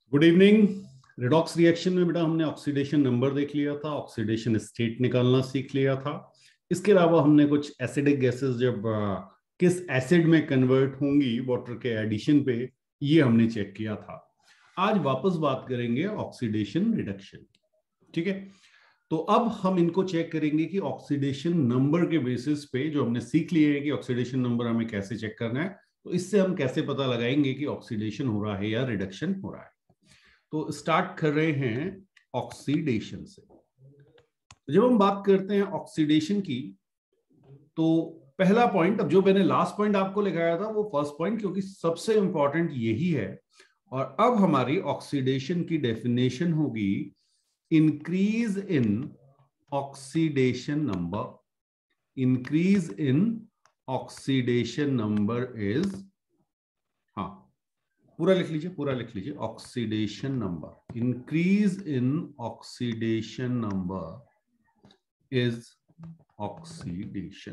Good evening. Redox reaction में बेटा हमने ऑक्सीडेशन नंबर देख लिया था, ऑक्सीडेशन स्टेट निकालना सीख लिया था। इसके अलावा हमने कुछ एसिडिक गैसेस जब किस एसिड में कन्वर्ट होंगी वाटर के एडिशन पे, ये हमने चेक किया था। आज वापस बात करेंगे ऑक्सीडेशन रिडक्शन। ठीक है, तो अब हम इनको चेक करेंगे कि ऑक्सीडेशन नंबर के बेसिस पे जो हमने सीख लिए है कि ऑक्सीडेशन नंबर हमें कैसे चेक करना है, तो इससे हम कैसे पता लगाएंगे कि ऑक्सीडेशन हो रहा है या रिडक्शन हो रहा है। तो स्टार्ट कर रहे हैं ऑक्सीडेशन से। जब हम बात करते हैं ऑक्सीडेशन की, तो पहला पॉइंट, अब जो मैंने लास्ट पॉइंट आपको लिखाया था वो फर्स्ट पॉइंट, क्योंकि सबसे इंपॉर्टेंट यही है। और अब हमारी ऑक्सीडेशन की डेफिनेशन होगी increase in oxidation number. Increase in oxidation number is, हाँ पूरा लिख लीजिए, पूरा लिख लीजिए, oxidation number, increase in oxidation number is oxidation.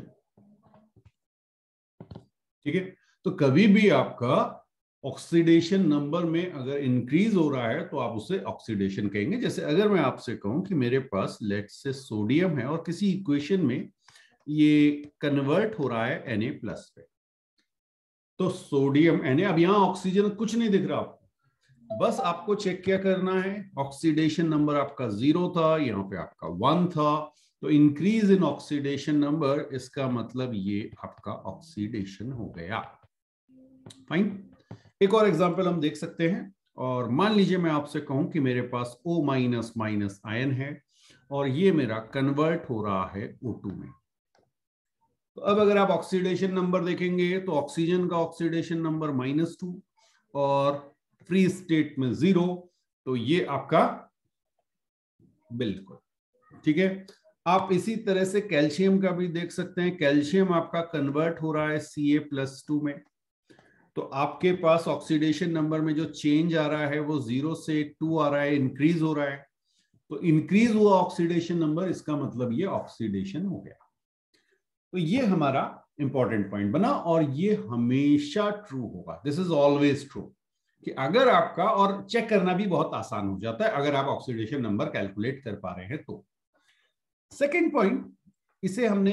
ठीक है, तो कभी भी आपका ऑक्सीडेशन नंबर में अगर इंक्रीज हो रहा है तो आप उसे ऑक्सीडेशन कहेंगे। जैसे अगर मैं आपसे कहूं कि मेरे पास लेट्स से सोडियम है और किसी इक्वेशन में ये कन्वर्ट हो रहा है Na प्लस पे, तो सोडियम Na, अब यहां ऑक्सीजन कुछ नहीं दिख रहा आपको, बस आपको चेक क्या करना है, ऑक्सीडेशन नंबर आपका 0 था, यहां पे आपका 1 था, तो इंक्रीज इन ऑक्सीडेशन नंबर, इसका मतलब ये आपका ऑक्सीडेशन हो गया। फाइन, एक और एग्जांपल हम देख सकते हैं। और मान लीजिए मैं आपसे कहूं कि मेरे पास O माइनस माइनस आयन है और ये मेरा कन्वर्ट हो रहा है O2 में। तो अब अगर आप ऑक्सीडेशन नंबर देखेंगे तो ऑक्सीजन का ऑक्सीडेशन नंबर -2 और फ्री स्टेट में 0, तो ये आपका बिल्कुल ठीक है। आप इसी तरह से कैल्शियम का भी देख सकते हैं, कैल्शियम आपका कन्वर्ट हो रहा है Ca+2 में, तो आपके पास ऑक्सीडेशन नंबर में जो चेंज आ रहा है वो 0 से 2 आ रहा है, इंक्रीज हो रहा है। तो इंक्रीज हुआ ऑक्सीडेशन नंबर, इसका मतलब ये ऑक्सीडेशन हो गया। तो ये हमारा इंपॉर्टेंट पॉइंट बना और ये हमेशा ट्रू होगा, दिस इज ऑलवेज ट्रू, कि अगर आपका, और चेक करना भी बहुत आसान हो जाता है अगर आप ऑक्सीडेशन नंबर कैलकुलेट कर पा रहे हैं तो। सेकेंड पॉइंट, इसे हमने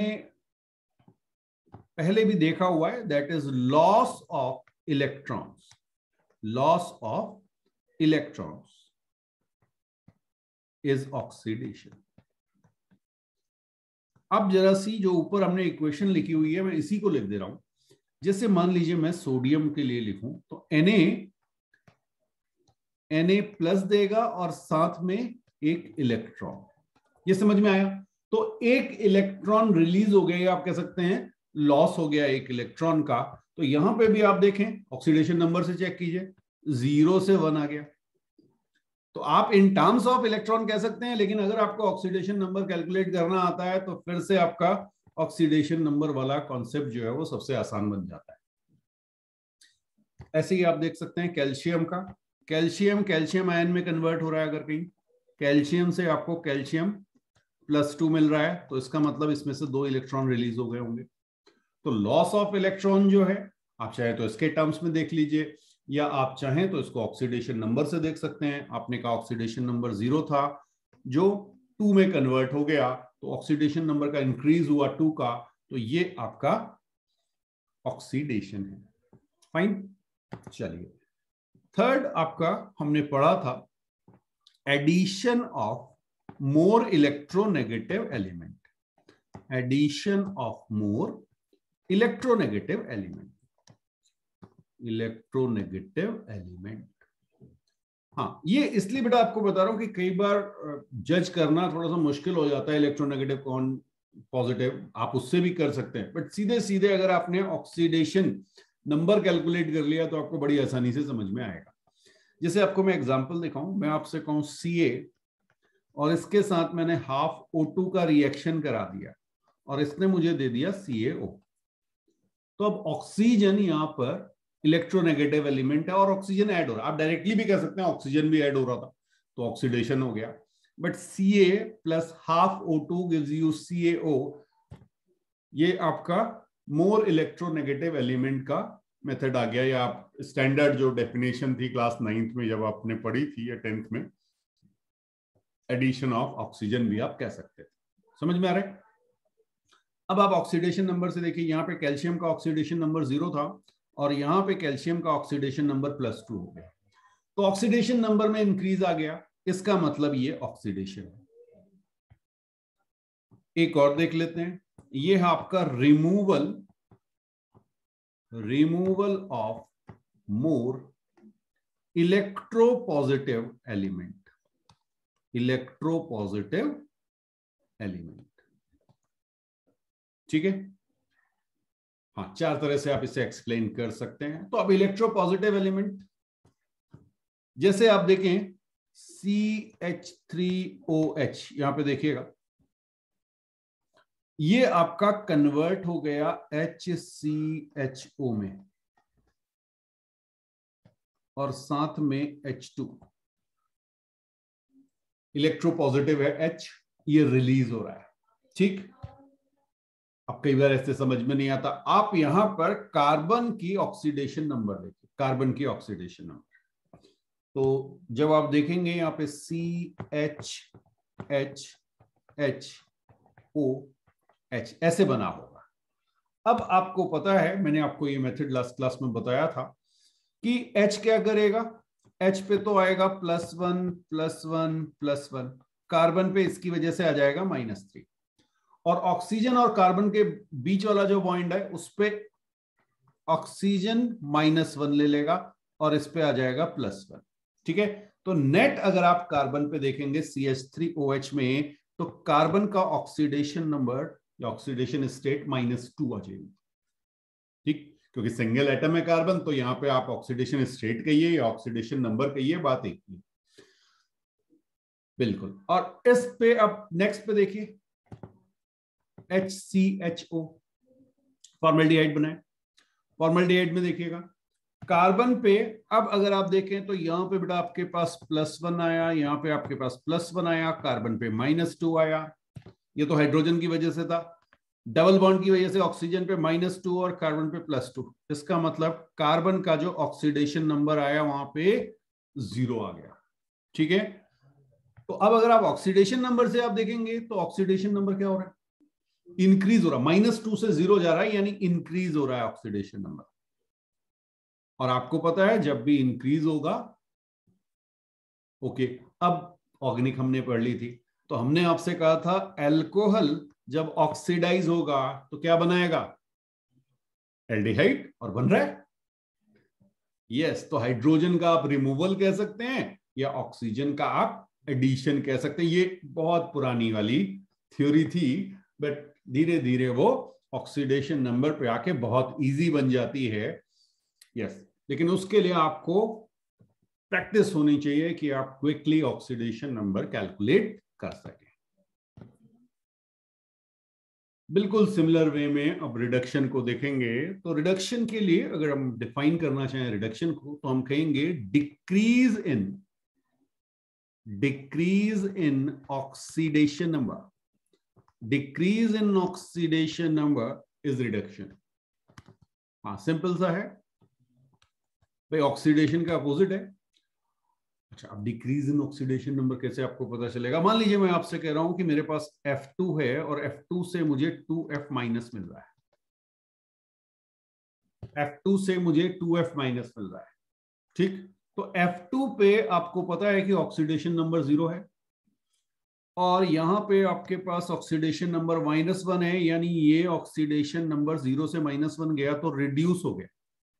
पहले भी देखा हुआ है, that is loss of electrons. Loss of electrons is oxidation. अब जरा सी जो ऊपर हमने इक्वेशन लिखी हुई है, मैं इसी को लिख दे रहा हूं। जैसे मान लीजिए मैं सोडियम के लिए लिखूं तो Na प्लस देगा और साथ में एक इलेक्ट्रॉन, ये समझ में आया? तो एक इलेक्ट्रॉन रिलीज हो गया, आप कह सकते हैं लॉस हो गया एक इलेक्ट्रॉन का। तो यहां पे भी आप देखें, ऑक्सीडेशन नंबर से चेक कीजिए, 0 से 1 आ गया। तो आप इन टर्म्स ऑफ इलेक्ट्रॉन कह सकते हैं, लेकिन अगर आपको ऑक्सीडेशन नंबर कैलकुलेट करना आता है तो फिर से आपका ऑक्सीडेशन नंबर वाला कॉन्सेप्ट जो है वो सबसे आसान बन जाता है। ऐसे ही आप देख सकते हैं कैल्शियम का, कैल्शियम आयन में कन्वर्ट हो रहा है, अगर कहीं कैल्शियम से आपको कैल्शियम +2 मिल रहा है, तो इसका मतलब इसमें से 2 इलेक्ट्रॉन रिलीज हो गए होंगे। तो लॉस ऑफ इलेक्ट्रॉन जो है, आप चाहे तो इसके टर्म्स में देख लीजिए या आप चाहें तो इसको ऑक्सीडेशन नंबर से देख सकते हैं। आपने कहा ऑक्सीडेशन नंबर 0 था जो 2 में कन्वर्ट हो गया, तो ऑक्सीडेशन नंबर का इंक्रीज हुआ 2 का, तो ये आपका ऑक्सीडेशन है। फाइन, चलिए थर्ड आपका हमने पढ़ा था addition of more electronegative element. Addition of more electronegative element, electronegative element. हाँ, ये इसलिए बेटा आपको बता रहा हूं कि कई बार जज करना थोड़ा सा मुश्किल हो जाता है, इलेक्ट्रोनेगेटिव कौन पॉजिटिव, आप उससे भी कर सकते हैं, बट सीधे सीधे अगर आपने ऑक्सीडेशन नंबर कैलकुलेट कर लिया तो आपको बड़ी आसानी से समझ में आएगा। जैसे आपको मैं एग्जांपल दिखाऊं, मैं आपसे कहूं Ca और इसके साथ मैंने हाफ O2 का रिएक्शन करा दिया और इसने मुझे दे दिया CaO। तो अब ऑक्सीजन यहां पर इलेक्ट्रोनेगेटिव एलिमेंट है और ऑक्सीजन ऐड हो रहा है, आप डायरेक्टली भी कह सकते हैं ऑक्सीजन भी ऐड हो रहा था तो ऑक्सीडेशन हो गया, but Ca plus half O2 gives you CaO, ये आपका मोर इलेक्ट्रोनेगेटिव एलिमेंट का मेथड आ गया, या आप स्टैंडर्ड जो डेफिनेशन थी क्लास 9th में जब आपने पढ़ी थी या 10th में, एडिशन ऑफ ऑक्सीजन भी आप कह सकते थे। समझ में आ रहा है? अब आप ऑक्सीडेशन नंबर से देखिए, यहाँ पे कैल्शियम का ऑक्सीडेशन नंबर 0 था और यहाँ पे कैल्शियम का ऑक्सीडेशन नंबर +2 हो गया, तो ऑक्सीडेशन नंबर में इंक्रीज आ गया, इसका मतलब ये ऑक्सीडेशन है। एक और देख लेते हैं, ये है आपका removal of more electropositive element, ठीक है। हाँ, 4 तरह से आप इसे एक्सप्लेन कर सकते हैं। तो अब इलेक्ट्रोपॉजिटिव एलिमेंट, जैसे आप देखें CH3OH, यहां पे देखिएगा ये आपका कन्वर्ट हो गया HCHO में और साथ में H2, इलेक्ट्रोपॉजिटिव है H, ये रिलीज हो रहा है, ठीक। अब कई बार ऐसे समझ में नहीं आता, आप यहां पर कार्बन की ऑक्सीडेशन नंबर देखिए, कार्बन की ऑक्सीडेशन नंबर, तो जब आप देखेंगे यहां पे CHHOH ऐसे बना होगा। अब आपको पता है, मैंने आपको ये मेथड लास्ट क्लास में बताया था कि H क्या करेगा, H पे तो आएगा +1+1+1, कार्बन पे इसकी वजह से आ जाएगा -3, और ऑक्सीजन और कार्बन के बीच वाला जो बॉन्ड है उस पे ऑक्सीजन -1 ले लेगा और इस पे आ जाएगा +1, ठीक है। तो नेट अगर आप कार्बन पे देखेंगे CH3OH में, तो कार्बन का ऑक्सीडेशन नंबर या ऑक्सीडेशन स्टेट -2 आ जाएगी, ठीक, क्योंकि सिंगल एटम है कार्बन, तो यहां पे आप ऑक्सीडेशन स्टेट कहिए या ऑक्सीडेशन नंबर कहिए, बात एक ही, बिल्कुल। और इस पे अब नेक्स्ट पे देखिए HCHO, फॉर्मल्डिहाइड बनाए, फॉर्मल्डिहाइड में देखिएगा कार्बन पे, अब अगर आप देखें तो यहां पे बेटा आपके पास +1 आया, यहां पे आपके पास +1 आया, कार्बन पे -2 आया, ये तो हाइड्रोजन की वजह से था, डबल बॉन्ड की वजह से ऑक्सीजन पे -2 और कार्बन पे +2, इसका मतलब कार्बन का जो ऑक्सीडेशन नंबर आया वहां पे 0 आ गया, ठीक है। तो अब अगर आप ऑक्सीडेशन नंबर से आप देखेंगे तो ऑक्सीडेशन नंबर क्या हो रहा है, इंक्रीज हो रहा है, -2 से 0 जा रहा है, यानी इंक्रीज हो रहा है ऑक्सीडेशन नंबर। और आपको पता है जब भी इंक्रीज होगा, ओके, अब ऑर्गेनिक हमने पढ़ ली थी, तो हमने आपसे कहा था अल्कोहल जब ऑक्सीडाइज होगा तो क्या बनाएगा, एल्डिहाइड, और बन रहा है, यस। तो हाइड्रोजन का आप रिमूवल कह सकते हैं या ऑक्सीजन का आप एडिशन कह सकते हैं। ये बहुत पुरानी वाली थ्योरी थी, बट धीरे धीरे वो ऑक्सीडेशन नंबर पे आके बहुत इजी बन जाती है, यस। लेकिन उसके लिए आपको प्रैक्टिस होनी चाहिए कि आप क्विकली ऑक्सीडेशन नंबर कैलकुलेट कर सकें। बिल्कुल सिमिलर वे में अब रिडक्शन को देखेंगे, तो रिडक्शन के लिए अगर हम डिफाइन करना चाहें रिडक्शन को, तो हम कहेंगे decrease in oxidation number, decrease in oxidation number is reduction. हाँ, सिंपल सा है भाई, ऑक्सीडेशन का अपोजिट है। अच्छा, अब डिक्रीज इन ऑक्सीडेशन नंबर कैसे आपको पता चलेगा, मान लीजिए मैं आपसे कह रहा हूं कि मेरे पास F2 है और F2 से मुझे 2F- मिल रहा है, F2 से मुझे 2F- मिल रहा है, ठीक। तो F2 पे आपको पता है कि ऑक्सीडेशन नंबर 0 है और यहां पे आपके पास ऑक्सीडेशन नंबर -1 है, यानी ये ऑक्सीडेशन नंबर 0 से -1 गया तो रिड्यूस हो गया।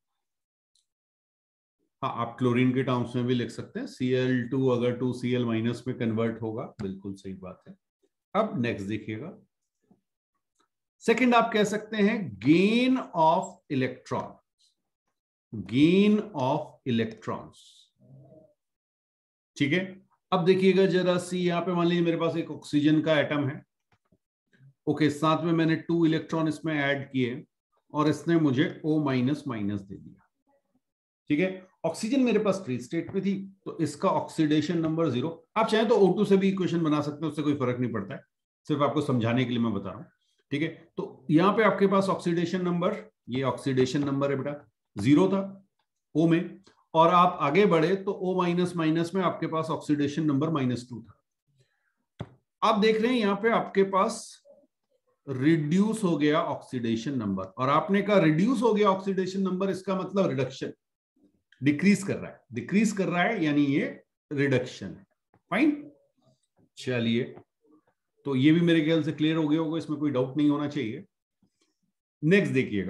हाँ, आप क्लोरीन के टर्म्स में भी लिख सकते हैं, Cl2 अगर 2Cl- में कन्वर्ट होगा, बिल्कुल सही बात है। अब नेक्स्ट देखिएगा, सेकंड आप कह सकते हैं गेन ऑफ इलेक्ट्रॉन्स, ठीक है। अब देखिएगा जरा सी, यहां पे मान लीजिए मेरे पास एक ऑक्सीजन का एटम है, ओके, साथ में मैंने 2 इलेक्ट्रॉन इसमें ऐड किए और इसने मुझे O- दे दिया, ठीक है। ऑक्सीजन मेरे पास फ्री स्टेट में थी, तो इसका ऑक्सीडेशन नंबर 0। आप चाहें तो O2 से भी इक्वेशन बना सकते हैं, उससे कोई फर्क नहीं पड़ता है, सिर्फ आपको समझाने के लिए मैं बता रहा हूं, ठीक है। तो यहां पे आपके पास ऑक्सीडेशन नंबर, ये ऑक्सीडेशन नंबर है बेटा, 0 था, O में, और आप आगे बढ़े तो O माइनस माइनस में आपके पास ऑक्सीडेशन नंबर -2 था। आप देख रहे हैं यहां पे आपके पास रिड्यूस हो गया ऑक्सीडेशन नंबर, और आपने कहा रिड्यूस हो गया ऑक्सीडेशन नंबर, इसका मतलब रिडक्शन, डिक्रीज कर रहा है, डिक्रीज कर रहा है, यानी ये रिडक्शन है। फाइन, चलिए, तो ये भी मेरे ख्याल से क्लियर हो गया होगा, इसमें कोई डाउट नहीं होना चाहिए। नेक्स्ट देखिएगा,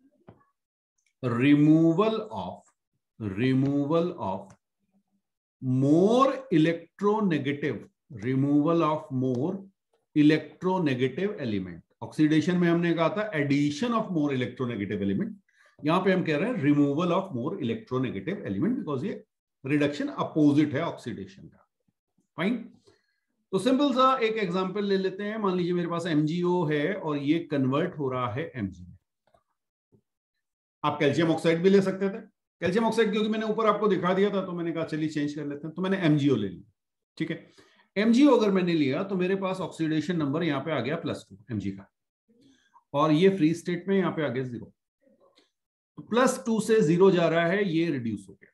removal of more electronegative, removal of more electronegative element. Oxidation में हमने कहा था addition of more electronegative element, यहां पे हम कह रहे हैं removal of more electronegative element, because ये रिडक्शन अपोजिट है ऑक्सीडेशन का। फाइन, तो सिंपल सा एक एग्जांपल ले लेते हैं। मान लीजिए मेरे पास MgO है और ये कन्वर्ट हो रहा है Mg में। आप कैल्शियम ऑक्साइड भी ले सकते थे, कैल्शियम ऑक्साइड क्योंकि मैंने ऊपर आपको दिखा दिया था तो मैंने कहा चलिए चेंज कर लेते हैं, तो मैंने MgO ले लिया। ठीक है, MgO अगर मैंने लिया तो मेरे पास ऑक्सीडेशन नंबर यहाँ पे आ गया +2 Mg का, और ये फ्री स्टेट में यहाँ पे आ गया 0। तो +2 से 0 जा रहा है, ये रिड्यूस हो गया,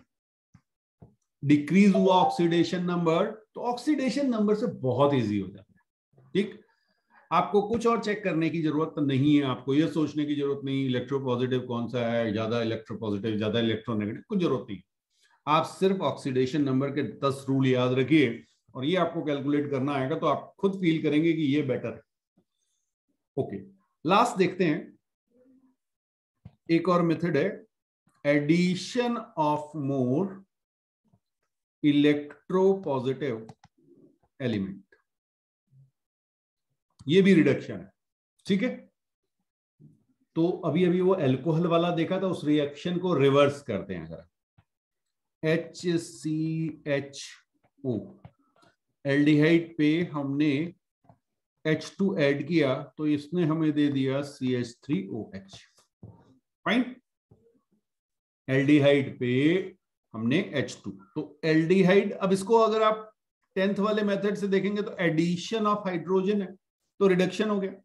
डिक्रीज हुआ ऑक्सीडेशन नंबर। तो ऑक्सीडेशन नंबर से बहुत इजी हो जाता है। ठीक, आपको कुछ और चेक करने की जरूरत नहीं है, आपको ये सोचने की जरूरत नहीं इलेक्ट्रोपॉजिटिव कौन सा है, ज्यादा इलेक्ट्रोपॉजिटिव ज्यादा इलेक्ट्रोनेगेटिव, कुछ जरूरत नहीं। आप सिर्फ ऑक्सीडेशन नंबर के 10 रूल याद रखिए और ये आपको कैलकुलेट करना आएगा तो आप खुद फील करेंगे कि ये बेटर है। ओके, लास्ट देखते हैं, एक और मेथड है addition of more electropositive element, ये भी रिडक्शन है। ठीक है, तो अभी अभी वो अल्कोहल वाला देखा था, उस रिएक्शन को रिवर्स करते हैं जरा। HCHO, एल्डिहाइड पे हमने H2 ऐड किया तो इसने हमें दे दिया CH3OH। फाइन, एल्डिहाइड पे हमने H2, तो एल्डिहाइड, अब इसको अगर आप 10th वाले मेथड से देखेंगे तो एडिशन ऑफ हाइड्रोजन है, तो रिडक्शन हो गया।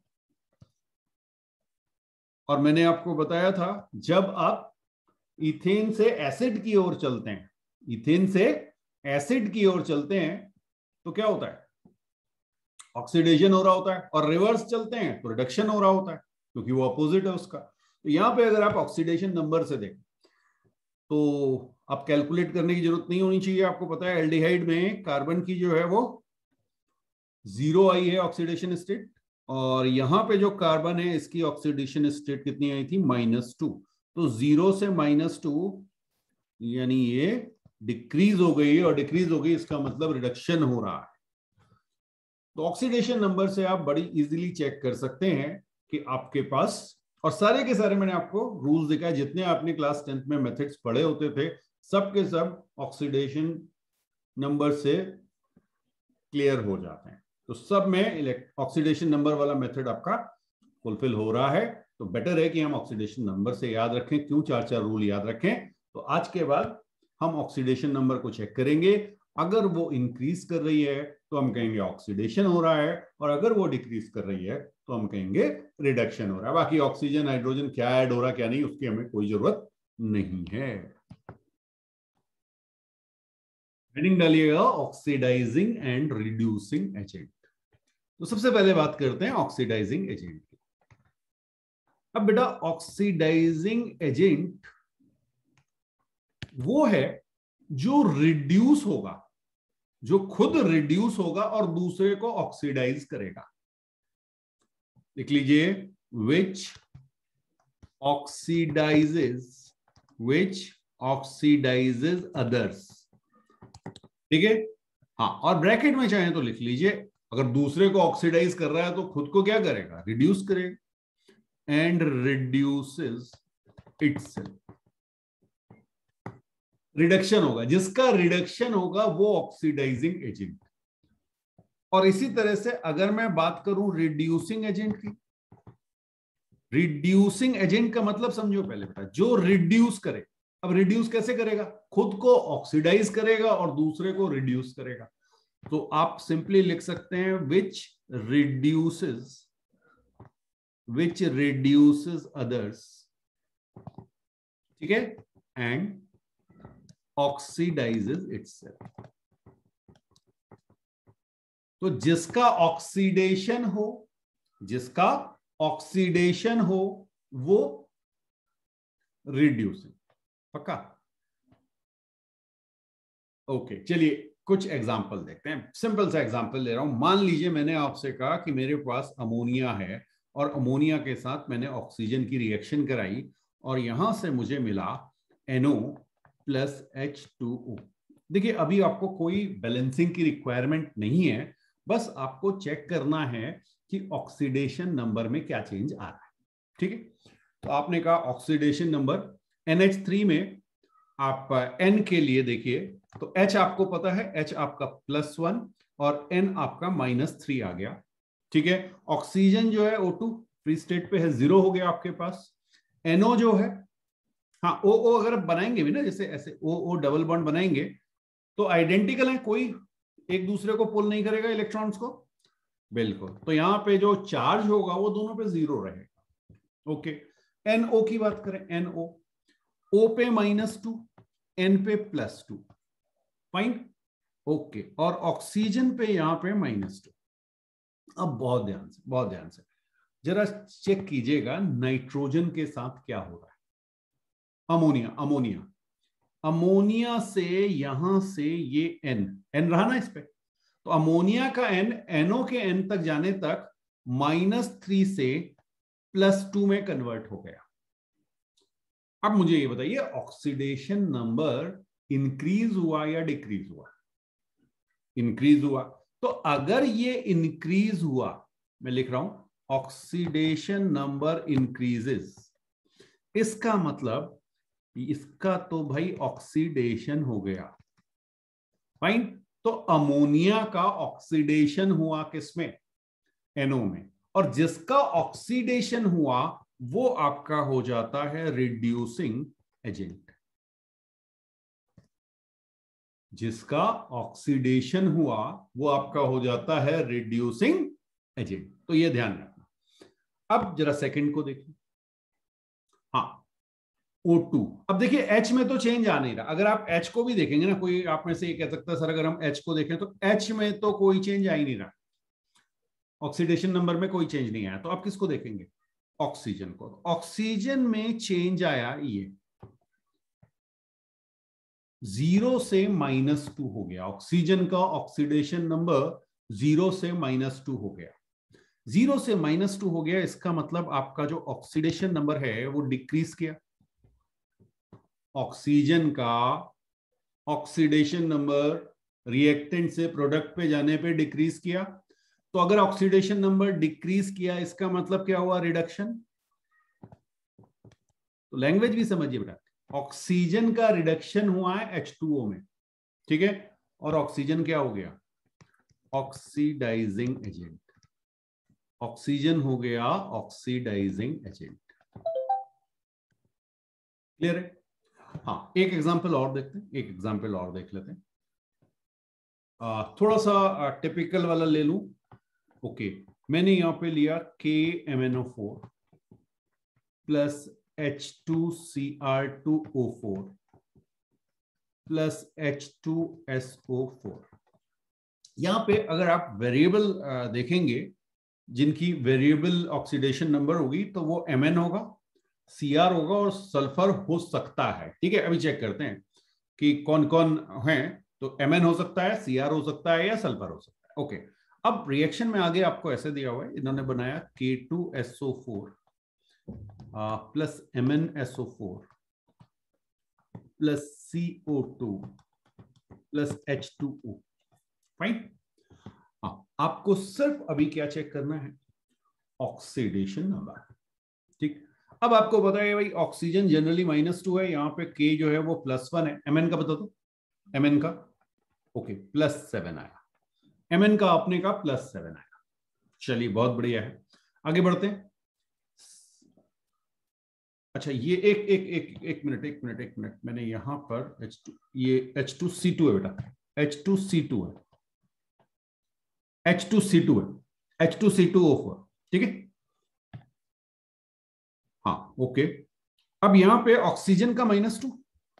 और मैंने आपको बताया था जब आप इथेन से एसिड की ओर चलते हैं, इथेन से एसिड की ओर चलते हैं तो क्या होता है, ऑक्सीडेशन हो रहा होता है, और रिवर्स चलते हैं तो रिडक्शन हो रहा होता है क्योंकि वो अपोजिट है उसका। तो यहां पे अगर आप ऑक्सीडेशन नंबर से देखें तो आप कैलकुलेट करने की जरूरत नहीं होनी चाहिए। आपको पता है एल्डिहाइड में कार्बन की जो है वो 0 आई है ऑक्सीडेशन स्टेट, और यहां पे जो कार्बन है इसकी ऑक्सीडेशन स्टेट कितनी आई थी, -2। तो 0 से -2 यानी ये डिक्रीज हो गई, और डिक्रीज हो गई इसका मतलब रिडक्शन हो रहा है। तो ऑक्सीडेशन नंबर से आप बड़ी इजीली चेक कर सकते हैं कि आपके पास, और सारे के सारे मैंने आपको रूल्स दिखाए, जितने आपने क्लास 10th में मेथड्स पढ़े होते थे सब के सब ऑक्सीडेशन नंबर से क्लियर हो जाते हैं। तो सब में ऑक्सीडेशन नंबर वाला मेथड आपका फुलफिल हो रहा है। तो बेटर है कि हम ऑक्सीडेशन नंबर से याद रखें। क्यों 4-4 रूल याद रखें? तो आज के बाद हम ऑक्सीडेशन नंबर को चेक करेंगे। अगर वो इंक्रीज कर रही है तो हम कहेंगे ऑक्सीडेशन हो रहा है, और अगर वो डिक्रीज कर रही है तो हम कहेंगे रिडक्शन हो रहा है। बाकी ऑक्सीजन हाइड्रोजन क्या ऐड हो रहा है क्या नहीं, उसकी हमें कोई जरूरत नहीं है। हेडिंग डालिएगा ऑक्सीडाइजिंग एंड रिड्यूसिंग एजेंट। तो सबसे पहले बात करते हैं ऑक्सीडाइजिंग एजेंट की। अब बेटा ऑक्सीडाइजिंग एजेंट वो है जो रिड्यूस होगा, जो खुद रिड्यूस होगा और दूसरे को ऑक्सीडाइज करेगा। लिख लीजिए, विच ऑक्सीडाइजेज अदर्स। ठीक है, हाँ, और ब्रैकेट में चाहें तो लिख लीजिए, अगर दूसरे को ऑक्सीडाइज कर रहा है तो खुद को क्या करेगा, रिड्यूस करेगा। एंड रिड्यूसेस इटसेल्फ, रिडक्शन होगा, जिसका रिडक्शन होगा वो ऑक्सीडाइजिंग एजेंट। और इसी तरह से अगर मैं बात करूं रिड्यूसिंग एजेंट की, रिड्यूसिंग एजेंट का मतलब समझो पहले बेटा, जो रिड्यूस करे। अब रिड्यूस कैसे करेगा, खुद को ऑक्सीडाइज करेगा और दूसरे को रिड्यूस करेगा। तो आप सिंपली लिख सकते हैं विच रिड्यूसेस अदर्स। ठीक है, एंड ऑक्सीडाइजेज इटसेल्फ। तो जिसका ऑक्सीडेशन हो वो रिड्यूसिंग। पक्का? ओके, चलिए कुछ एग्जांपल देखते हैं। सिंपल सा एग्जांपल ले रहा हूं। मान लीजिए मैंने आपसे कहा कि मेरे पास अमोनिया है और अमोनिया के साथ मैंने ऑक्सीजन की रिएक्शन कराई और यहां से मुझे मिला NO प्लस H2O। देखिए अभी आपको कोई बैलेंसिंग की रिक्वायरमेंट नहीं है, बस आपको चेक करना है कि ऑक्सीडेशन नंबर में क्या चेंज आ रहा है। ठीक है, तो आपने कहा ऑक्सीडेशन नंबर NH3 में आप N के लिए देखिए तो H आपको पता है, H आपका +1 और N आपका -3 आ गया। ठीक है, ऑक्सीजन जो है O2 फ्री स्टेट पे है, 0 हो गया आपके पास। NO जो है, हाँ OO अगर बनाएंगे भी ना, जैसे ऐसे OO डबल बॉन्ड बनाएंगे तो आइडेंटिकल है, कोई एक दूसरे को पुल नहीं करेगा इलेक्ट्रॉन्स को, बिल्कुल। तो यहां पे जो चार्ज होगा वो दोनों पे 0 रहेगा। ओके, NO की बात करें, NO O पे -2, N पे +2, फाइन। ओके, और ऑक्सीजन पे यहां पे -2। अब बहुत ध्यान से जरा चेक कीजिएगा नाइट्रोजन के साथ क्या हो रहा है। अमोनिया से यहां से ये N रहा ना इस पे, तो अमोनिया का N NO के N तक जाने तक -3 से +2 में कन्वर्ट हो गया। अब मुझे ये बताइए ऑक्सीडेशन नंबर इंक्रीज हुआ या डिक्रीज हुआ? इंक्रीज हुआ। तो अगर ये इंक्रीज हुआ, मैं लिख रहा हूं ऑक्सीडेशन नंबर इंक्रीजेस, इसका मतलब इसका तो भाई ऑक्सीडेशन हो गया, फाइन। तो अमोनिया का ऑक्सीडेशन हुआ किसमें? NO में। और जिसका ऑक्सीडेशन हुआ वो आपका हो जाता है रिड्यूसिंग एजेंट। जिसका ऑक्सीडेशन हुआ वो आपका हो जाता है रिड्यूसिंग एजेंट। तो ये ध्यान रखना। अब जरा सेकंड को देखिए। हाँ, O2। अब देखिए H में तो चेंज आ नहीं रहा। अगर आप H को भी देखेंगे ना, कोई आप में से ये कह सकता है सर अगर हम H को देखें तो H में तो कोई चेंज आ ही नहीं रहा, ऑक्सीडेशन नंबर में कोई चेंज नहीं आया। तो आप किसको देखेंगे? ऑक्सीजन को। ऑक्सीजन में चेंज आया, ये 0 से -2 हो गया। ऑक्सीजन का ऑक्सीडेशन नंबर 0 से -2 हो गया। 0 से -2 हो गया, इसका मतलब आपका जो ऑक्सीडेशन नंबर है वो डिक्रीज किया। ऑक्सीजन का ऑक्सीडेशन नंबर रिएक्टेंट से प्रोडक्ट पे जाने पे डिक्रीज किया। तो अगर ऑक्सीडेशन नंबर डिक्रीज किया, इसका मतलब क्या हुआ? रिडक्शन। तो लैंग्वेज भी समझिए बेटा, ऑक्सीजन का रिडक्शन हुआ है H2O में, ठीक है, और ऑक्सीजन क्या हो गया? Oxidising agent. ऑक्सीजन हो गया ऑक्सीडाइजिंग एजेंट। क्लियर है? हाँ, एक एग्जांपल और देखते हैं, एक एग्जांपल और देख लेते हैं। थोड़ा सा टिपिकल वाला ले लूं। ओके, मैंने यहां पे लिया KMnO4 plus H2Cr2O4 plus H2SO4। यहां पे अगर आप वेरिएबल देखेंगे, जिनकी वेरिएबल ऑक्सीडेशन नंबर होगी तो वो Mn होगा, Cr होगा और सल्फर हो सकता है। ठीक है, अभी चेक करते हैं कि कौन कौन है। तो Mn हो सकता है, Cr हो सकता है या सल्फर हो सकता है। ओके, अब रिएक्शन में आगे आपको ऐसे दिया हुआ है, इन्होंने बनाया K2SO4 plus MnSO4 plus CO2 plus H2O, fine. हाँ, आपको सिर्फ अभी क्या चेक करना है? Oxidation number. ठीक, अब आपको पता है भाई ऑक्सीजन जनरली -2 है, यहाँ पे K जो है वो +1 है। Mn का बता दो, Mn का। ओके, +7 आया। Mn का अपने का +7 आया। चलिए, बहुत बढ़िया है, आगे बढ़ते हैं। अच्छा, ये एक मिनट, मैंने यहां पर H2, ये H2C2 है बेटा, H2C2 है, H2C2 है, H2C2O4, ठीक है। हाँ, ओके। अब यहां पे ऑक्सीजन का -2,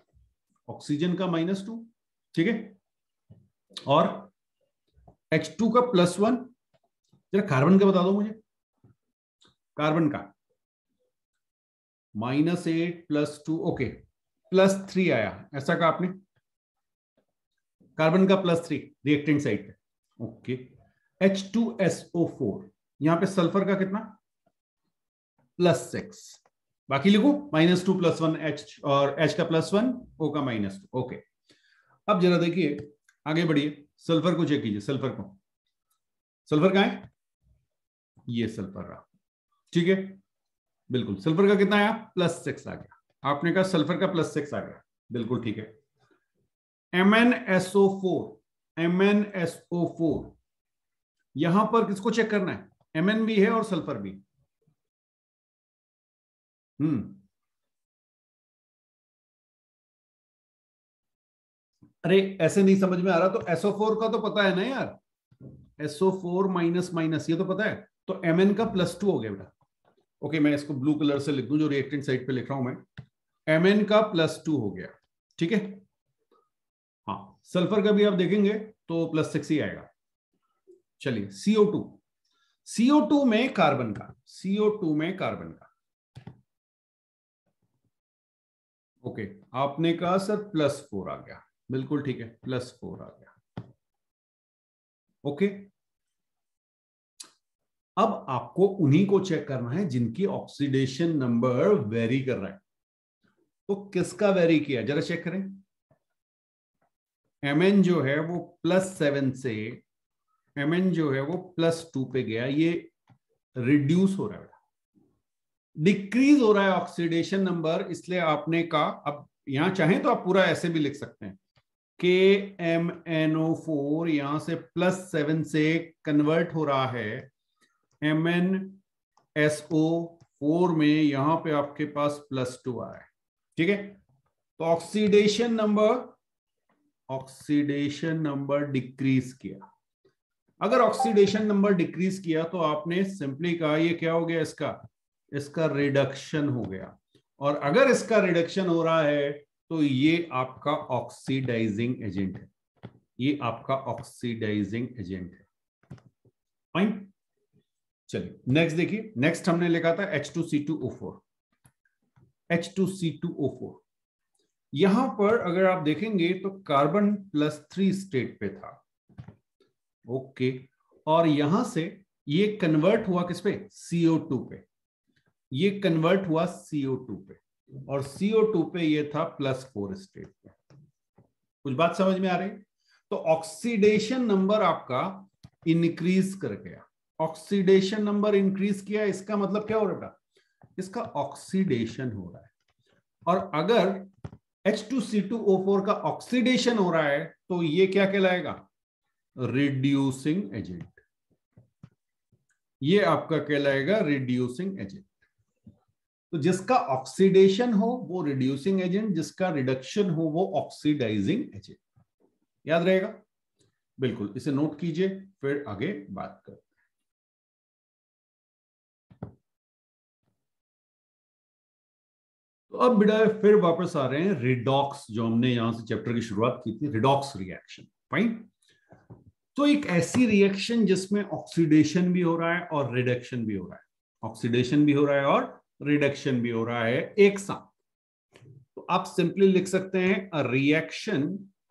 ऑक्सीजन का -2, ठीक है, और H2 का +1। जरा कार्बन का बता दो मुझे, कार्बन का -8 +2, ओके, +3 आया, ऐसा कहा आपने, कार्बन का +3 रिएक्टेंट साइड पे, ओके। H2SO4, यहां पे सल्फर का कितना, +6, बाकी लिखो -2 +1 H और H का +1, O का -2, ओके। अब जरा देखिए, आगे बढ़िए, सल्फर को चेक कीजिए, सल्फर को, सल्फर कहां है, ये सल्फर रहा, ठीक है, बिल्कुल। सल्फर का कितना आया, +6 आ गया, आपने कहा सल्फर का +6 आ गया, बिल्कुल ठीक है। MnSO4 यहां पर किसको चेक करना है, Mn भी है और सल्फर भी, अरे ऐसे नहीं समझ में आ रहा, तो SO4 का तो पता है ना यार, SO4 माइनस माइनस, ये तो पता है, तो Mn का +2 हो गया बेटा, ओके। मैं इसको ब्लू कलर से लिख दूं, जो रिएक्टेंट साइड पे लिख रहा हूं मैं, Mn का +2 हो गया, ठीक है। हाँ, सल्फर का भी आप देखेंगे तो +6 ही आएगा। चलिए, CO2 में कार्बन का, CO2 में कार्बन का, ओके, आपने कहा सर +4 आ गया, बिल्कुल ठीक है, +4 आ गया, ओके। अब आपको उन्हीं को चेक करना है जिनकी ऑक्सीडेशन नंबर वेरी कर रहा है, तो किसका वेरी किया, जरा चेक करें। Mn जो है वो +7 से Mn जो है वो +2 पे गया, ये रिड्यूस हो रहा है, डिक्रीज हो रहा है ऑक्सीडेशन नंबर, इसलिए आपने कहा, अब यहां चाहें तो आप पूरा ऐसे भी लिख सकते हैं, KMnO4 यहां से +7 से कन्वर्ट हो रहा है MnSO4 में, यहां पे आपके पास +2 आ रहा है, ठीक है। तो ऑक्सीडेशन नंबर डिक्रीज किया। अगर ऑक्सीडेशन नंबर डिक्रीज किया तो आपने सिंपली कहा ये क्या हो गया, इसका रिडक्शन हो गया, और अगर इसका रिडक्शन हो रहा है तो ये आपका ऑक्सीडाइजिंग एजेंट है, ये आपका ऑक्सीडाइजिंग एजेंट है, फाइन। चलिए नेक्स्ट देखिए, नेक्स्ट हमने लिखा था H2C2O4। यहां पर अगर आप देखेंगे तो कार्बन +3 स्टेट पे था, ओके, और यहां से ये कन्वर्ट हुआ किस पे, CO2 पे, ये कन्वर्ट हुआ CO2 पे, और CO2 पे ये था +4 स्टेट पे। कुछ बात समझ में आ रही है? तो ऑक्सीडेशन नंबर आपका इंक्रीज कर गया, ऑक्सीडेशन नंबर इंक्रीज किया, इसका मतलब क्या हो रहा है, इसका ऑक्सीडेशन हो रहा है, और अगर H2C2O4 का ऑक्सीडेशन हो रहा है तो ये क्या कहलाएगा, रिड्यूसिंग एजेंट, ये आपका कहलाएगा रिड्यूसिंग एजेंट। तो जिसका ऑक्सीडेशन हो वो रिड्यूसिंग एजेंट, जिसका रिडक्शन हो वो ऑक्सीडाइजिंग एजेंट, याद रहेगा, बिल्कुल, इसे नोट कीजिए, फिर आगे बात करते हैं। तो अब बेटा फिर वापस आ रहे हैं रिडॉक्स, जो हमने यहां से चैप्टर की शुरुआत की थी, रिडॉक्स रिएक्शन, फाइन। तो एक ऐसी रिएक्शन जिसमें ऑक्सीडेशन भी हो रहा है और रिडक्शन भी हो रहा है, ऑक्सीडेशन भी हो रहा है और रिडक्शन भी हो रहा है एक साथ, तो आप सिंपली लिख सकते हैं a reaction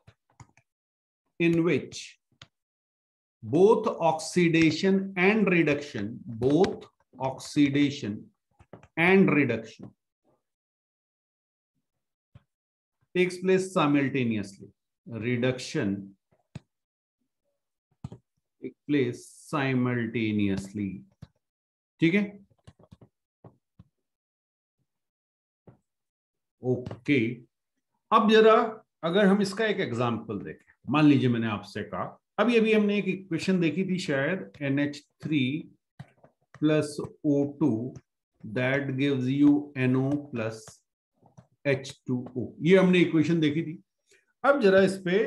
in which both oxidation and reduction takes place simultaneously, reduction takes place simultaneously, ठीक है, ओके। अब जरा अगर हम इसका एक एग्जांपल देखें, मान लीजिए मैंने आपसे कहा, अभी अभी हमने एक इक्वेशन देखी थी शायद, NH3 + O2 that gives you NO + H2O, ये हमने इक्वेशन देखी थी। अब जरा इस पे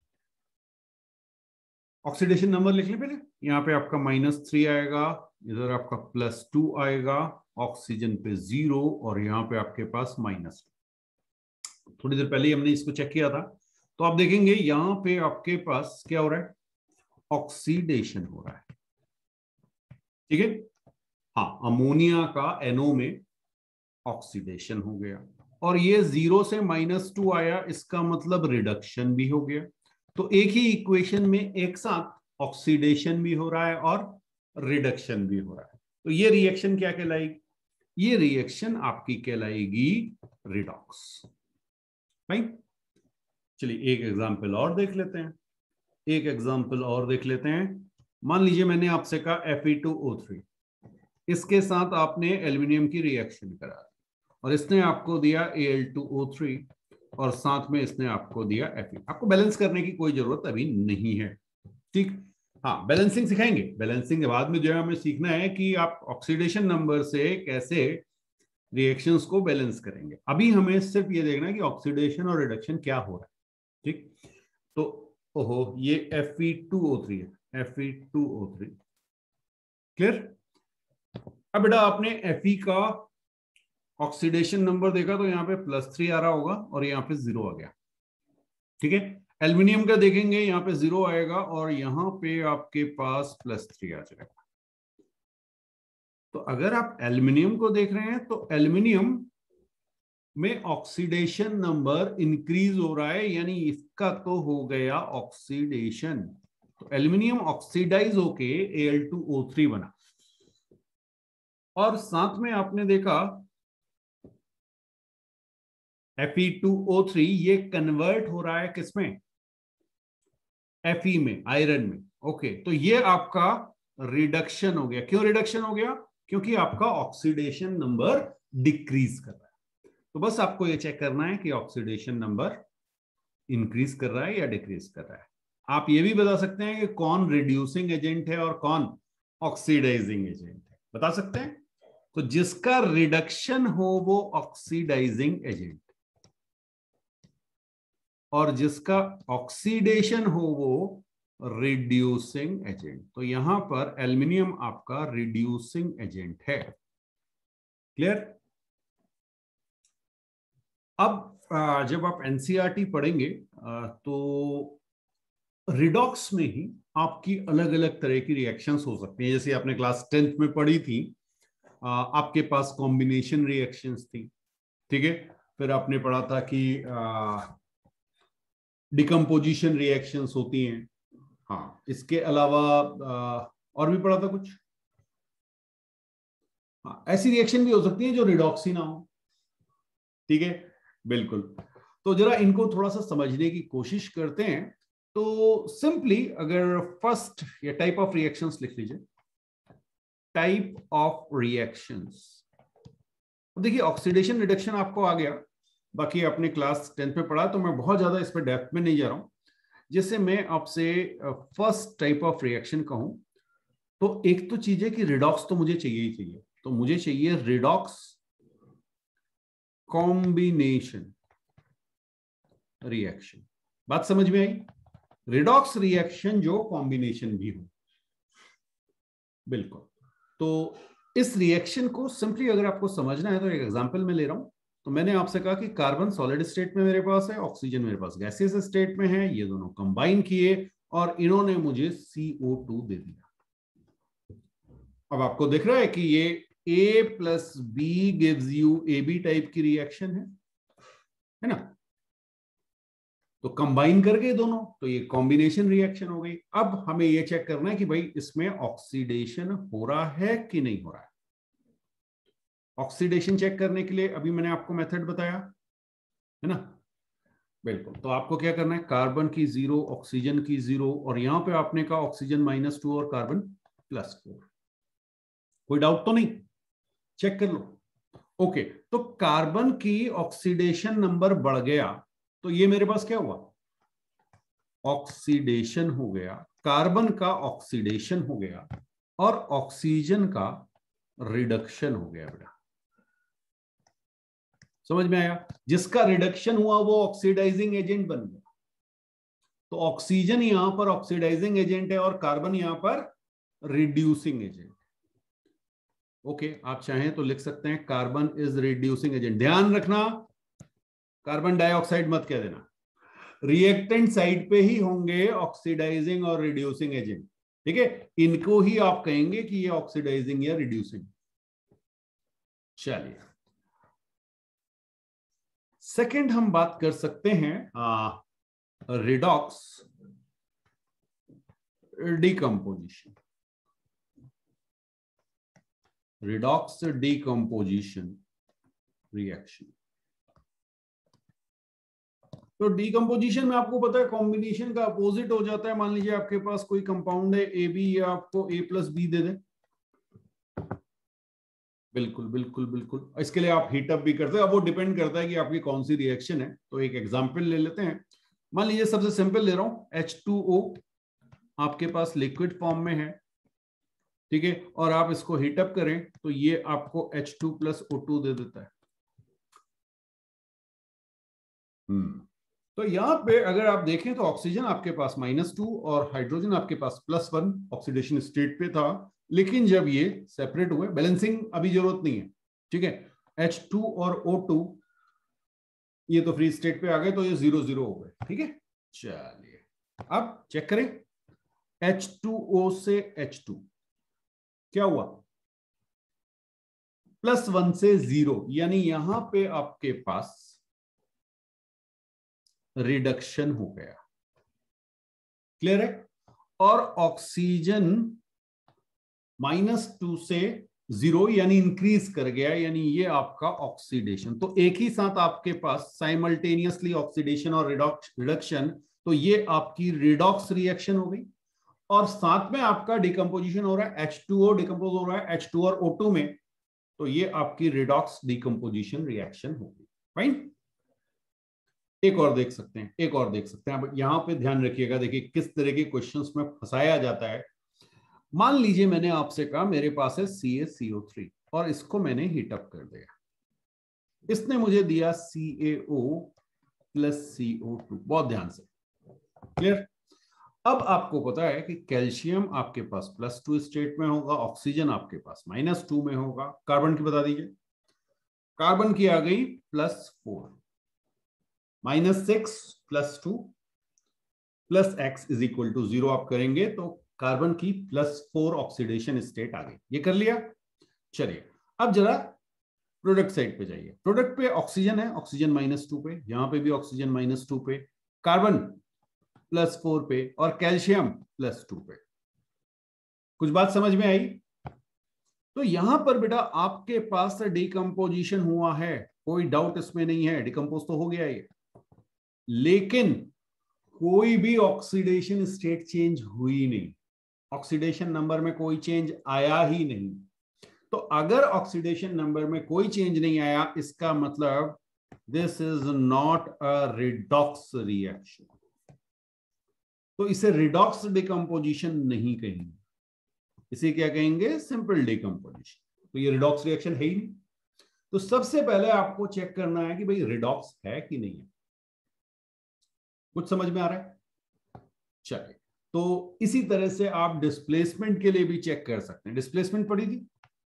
ऑक्सीडेशन नंबर लिख लें पहले, यहाँ पे आपका -3 आएगा, इधर आपका +2 आएगा, ऑक्सीजन पे 0, और यहाँ पे आपके पास -2, थोड़ी देर पहले ही हमने इसको चेक किया था। तो आप देखेंगे यहां पे आपके पास क्या हो रहा है, ऑक्सीडेशन हो रहा है, ठीक है। हाँ, अमोनिया का NO में ऑक्सीडेशन हो गया, और ये 0 से -2 आया, इसका मतलब रिडक्शन भी हो गया। तो एक ही इक्वेशन में एक साथ ऑक्सीडेशन भी हो रहा है और रिडक्शन भी हो रहा है। तो ये रिएक्शन क्या कहलाएगी, ये रिएक्शन आपकी कहलाएगी रिडॉक्स। भाई चलिए एक एग्जांपल और देख लेते हैं, एक एग्जांपल और देख लेते हैं। मान लीजिए मैंने आपसे कहा Fe2O3, इसके साथ आपने एल्यूमिनियम की रिएक्शन करा और इसने आपको दिया Al2O3 और साथ में इसने आपको दिया Fe। आपको बैलेंस करने की कोई जरूरत अभी नहीं है, ठीक। हाँ, बैलेंसिंग सिखाएंगे, बैलेंसिंग के बाद में जो है हमें सीखना है कि आप ऑक्सीडेशन नंबर से कैसे रिएक्शंस को बैलेंस करेंगे। अभी हमें सिर्फ ये देखना है कि ऑक्सीडेशन और रिडक्शन क्या हो रहा है, ठीक। तो ओहो, ये Fe2O3 है, Fe2O3, क्लियर। अब बेटा आपने Fe का ऑक्सीडेशन नंबर देखा तो यहाँ पे +3 आ रहा होगा और यहाँ पे 0 आ गया, ठीक है। एल्यूमिनियम का देखेंगे यहाँ पे 0 आएगा और यहाँ पे आपके पास +3 आ जाएगा। तो अगर आप एल्यूमिनियम को देख रहे हैं तो एल्यूमिनियम में ऑक्सीडेशन नंबर इंक्रीज हो रहा है, यानी इसका तो हो गया ऑक्सीडेशन। तो एल्यूमिनियम ऑक्सीडाइज होके Al2O3 बना, और साथ में आपने देखा Fe2O3 ये कन्वर्ट हो रहा है किसमें, Fe में, आयरन में। ओके, तो ये आपका रिडक्शन हो गया। क्यों रिडक्शन हो गया, क्योंकि आपका ऑक्सीडेशन नंबर डिक्रीज कर रहा है। तो बस आपको ये चेक करना है कि ऑक्सीडेशन नंबर इंक्रीज कर रहा है या डिक्रीज कर रहा है। आप ये भी बता सकते हैं कि कौन रिड्यूसिंग एजेंट है और कौन ऑक्सीडाइजिंग एजेंट है, बता सकते हैं। तो जिसका रिडक्शन हो वो ऑक्सीडाइजिंग एजेंट, और जिसका ऑक्सीडेशन हो वो रिड्यूसिंग एजेंट। तो यहां पर एल्यूमिनियम आपका रिड्यूसिंग एजेंट है, क्लियर। अब जब आप एनसीईआरटी पढ़ेंगे तो रिडॉक्स में ही आपकी अलग अलग तरह की रिएक्शंस हो सकती हैं। जैसे आपने क्लास 10th में पढ़ी थी, आपके पास कॉम्बिनेशन रिएक्शंस थी, ठीक है। फिर आपने पढ़ा था कि डिकम्पोजिशन रिएक्शंस होती हैं। हाँ, इसके अलावा और भी पढ़ा था कुछ। हाँ, ऐसी रिएक्शन भी हो सकती है जो रिडॉक्स ही ना हो, ठीक है, बिल्कुल। तो जरा इनको थोड़ा सा समझने की कोशिश करते हैं। तो सिंपली अगर फर्स्ट या टाइप ऑफ रिएक्शंस लिख लीजिए, टाइप ऑफ रिएक्शंस। देखिए ऑक्सीडेशन रिडक्शन आपको आ गया, बाकी आपने क्लास 10th में पढ़ा, तो मैं बहुत ज्यादा इस पर डेप्थ में नहीं जा रहा हूं। जैसे मैं आपसे फर्स्ट टाइप ऑफ रिएक्शन कहूं तो एक तो चीज है कि रिडॉक्स तो मुझे चाहिए ही चाहिए। तो मुझे चाहिए रिडॉक्स कॉम्बिनेशन रिएक्शन। बात समझ में आई, रिडॉक्स रिएक्शन जो कॉम्बिनेशन भी हो, बिल्कुल। तो इस रिएक्शन को सिंपली अगर आपको समझना है तो एक एग्जांपल मैं ले रहा हूं। तो मैंने आपसे कहा कि कार्बन सॉलिड स्टेट में मेरे पास है, ऑक्सीजन मेरे पास गैसियस स्टेट में है, ये दोनों कंबाइन किए और इन्होंने मुझे CO2 दे दिया। अब आपको दिख रहा है कि ये A+B gives you AB type की रिएक्शन है ना। तो कंबाइन करके दोनों, तो ये कॉम्बिनेशन रिएक्शन हो गई। अब हमें ये चेक करना है कि भाई इसमें ऑक्सीडेशन हो रहा है कि नहीं हो रहा है। ऑक्सीडेशन चेक करने के लिए अभी मैंने आपको मेथड बताया है ना, बिल्कुल। तो आपको क्या करना है, कार्बन की 0, ऑक्सीजन की 0, और यहां पे आपने कहा ऑक्सीजन -2 और कार्बन +4। कोई डाउट तो नहीं, चेक कर लो। ओके, तो कार्बन की ऑक्सीडेशन नंबर बढ़ गया, तो ये मेरे पास क्या हुआ, ऑक्सीडेशन हो गया। कार्बन का ऑक्सीडेशन हो गया और ऑक्सीजन का रिडक्शन हो गया बेटा। समझ में आया, जिसका रिडक्शन हुआ वो ऑक्सीडाइजिंग एजेंट बन गया। तो ऑक्सीजन यहां पर ऑक्सीडाइजिंग एजेंट है और कार्बन यहां पर रिड्यूसिंग एजेंट। ओके, आप चाहें तो लिख सकते हैं कार्बन इज रिड्यूसिंग एजेंट। ध्यान रखना कार्बन डाइऑक्साइड मत कह देना, रिएक्टेंट साइड पे ही होंगे ऑक्सीडाइजिंग और रिड्यूसिंग एजेंट, ठीक है, इनको ही आप कहेंगे कि ये ऑक्सीडाइजिंग या रिड्यूसिंग। चलिए सेकंड हम बात कर सकते हैं redox decomposition, redox decomposition reaction. तो डिकम्पोजिशन में आपको पता है कॉम्बिनेशन का अपोजिट हो जाता है। मान लीजिए आपके पास कोई कंपाउंड है ए बी, या आपको ए प्लस बी दे दे, बिल्कुल बिल्कुल बिल्कुल, इसके लिए आप हीटअप भी करते हैं। अब वो डिपेंड करता है कि आपकी कौन सी रिएक्शन है। तो एक एग्जांपल ले लेते हैं। मान लीजिए सबसे सिंपल ले रहा हूं, H2O आपके पास लिक्विड फॉर्म में है, ठीक है, और आप इसको हीटअप करें तो ये आपको H2 प्लस O2 दे देता है। तो यहां पे अगर आप देखें तो ऑक्सीजन आपके पास -2 और हाइड्रोजन आपके पास +1 ऑक्सीडेशन स्टेट पे था, लेकिन जब ये सेपरेट हुए, बैलेंसिंग अभी जरूरत नहीं है, ठीक है, H2 और O2 ये तो फ्री स्टेट पे आ गए, तो ये 0-0 हो गए, ठीक है। चलिए अब चेक करें, H2O से H2 क्या हुआ, +1 से 0, यानी यहां पे आपके पास रिडक्शन हो गया, क्लियर है। और ऑक्सीजन -2 से 0 यानी इंक्रीज कर गया, यानी ये आपका ऑक्सीडेशन। तो एक ही साथ आपके पास साइमल्टेनियसली ऑक्सीडेशन और रिडक्शन, तो ये आपकी रिडॉक्स रिएक्शन हो गई। और साथ में आपका डिकम्पोजिशन हो रहा है, H2O डिकम्पोज हो रहा है H2 और O2 में, तो ये आपकी रिडॉक्स डिकम्पोजिशन रिएक्शन होगी। फाइन, एक और देख सकते हैं, एक और देख सकते हैं। अब यहां पे ध्यान रखिएगा, देखिए किस तरह के क्वेश्चंस में फंसाया जाता है। मान लीजिए मैंने आपसे कहा मेरे पास है CaCO3 और इसको मैंने हीटअप कर दिया, इसने मुझे दिया CaO प्लस CO2, बहुत ध्यान से, क्लियर। अब आपको पता है कि कैल्शियम आपके पास +2 स्टेट में होगा, ऑक्सीजन आपके पास -2 में होगा। कार्बन की बता दीजिए, कार्बन की आ गई +4, -6 +2 plus x is equal to 0 आप करेंगे तो कार्बन की +4 ऑक्सीडेशन स्टेट आ गई। ये कर लिया। चलिए अब जरा प्रोडक्ट साइड पे जाइए। प्रोडक्ट पे ऑक्सीजन है, ऑक्सीजन -2 पे, यहां पे भी ऑक्सीजन -2 पे, कार्बन +4 पे और कैल्शियम +2 पे। कुछ बात समझ में आई? तो यहां पर बेटा आपके पास डिकम्पोजिशन हुआ है, कोई डाउट इसमें नहीं है, डिकम्पोज तो हो गया ये, लेकिन कोई भी ऑक्सीडेशन स्टेट चेंज हुई नहीं, ऑक्सीडेशन नंबर में कोई चेंज आया ही नहीं। तो अगर ऑक्सीडेशन नंबर में कोई चेंज नहीं आया, इसका मतलब this is not a redox reaction, तो इसे रिडॉक्स डिकम्पोजिशन नहीं कहेंगे, इसे क्या कहेंगे, सिंपल डिकम्पोजिशन। तो ये रिडॉक्स रिएक्शन है ही नहीं। तो सबसे पहले आपको चेक करना है कि भाई रिडॉक्स है कि नहीं है। कुछ समझ में आ रहा है? चलिए, तो इसी तरह से आप डिस्प्लेसमेंट के लिए भी चेक कर सकते हैं। डिस्प्लेसमेंट पढ़ी थी,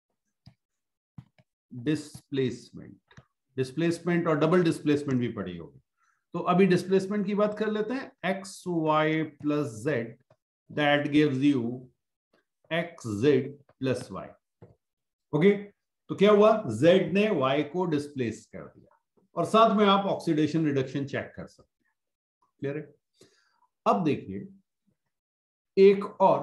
डिस्प्लेसमेंट, डिस्प्लेसमेंट और डबल डिस्प्लेसमेंट भी पढ़ी होगी। तो अभी डिस्प्लेसमेंट की बात कर लेते हैं। X Y plus Z, that gives you X Z plus Y. Okay, तो क्या हुआ, जेड ने वाई को डिस्प्लेस कर दिया, और साथ में आप ऑक्सीडेशन रिडक्शन चेक कर सकते हैं। क्लियर है? अब देखिए एक और,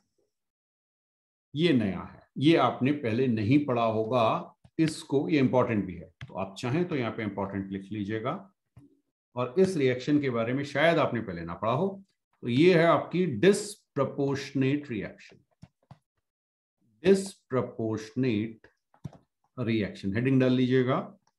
ये नया है, ये आपने पहले नहीं पढ़ा होगा इसको, ये इंपॉर्टेंट भी है, तो आप चाहें तो यहां पे इंपॉर्टेंट लिख लीजिएगा। और इस रिएक्शन के बारे में शायद आपने पहले ना पढ़ा हो, तो ये है आपकी disproportionate reaction. Disproportionate reaction, heading डाल लीजिएगा,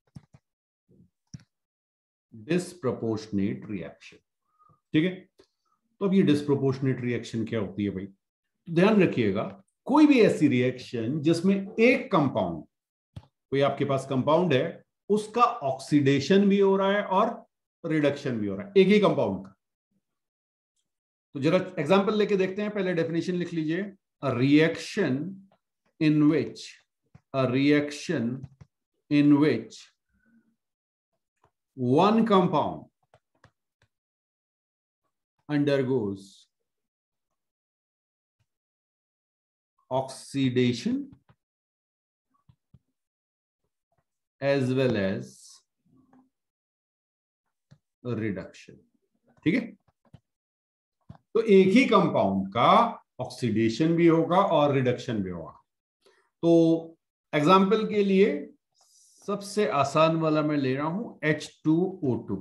डिसप्रपोर्शनेट रिएक्शन, ठीक है। तो अब ये डिसप्रोपोर्शनेट रिएक्शन क्या होती है भाई? ध्यान रखिएगा, कोई भी ऐसी रिएक्शन जिसमें एक कंपाउंड, कोई आपके पास कंपाउंड है, उसका ऑक्सीडेशन भी हो रहा है और रिडक्शन भी हो रहा है, एक ही कंपाउंड का। तो जरा एग्जांपल लेके देखते हैं। पहले डेफिनेशन लिख लीजिए, a reaction in which one compound undergoes oxidation as well as reduction. ठीक है, तो एक ही कंपाउंड का ऑक्सीडेशन भी होगा और रिडक्शन भी होगा। तो एग्जाम्पल के लिए सबसे आसान वाला मैं ले रहा हूं H2O2।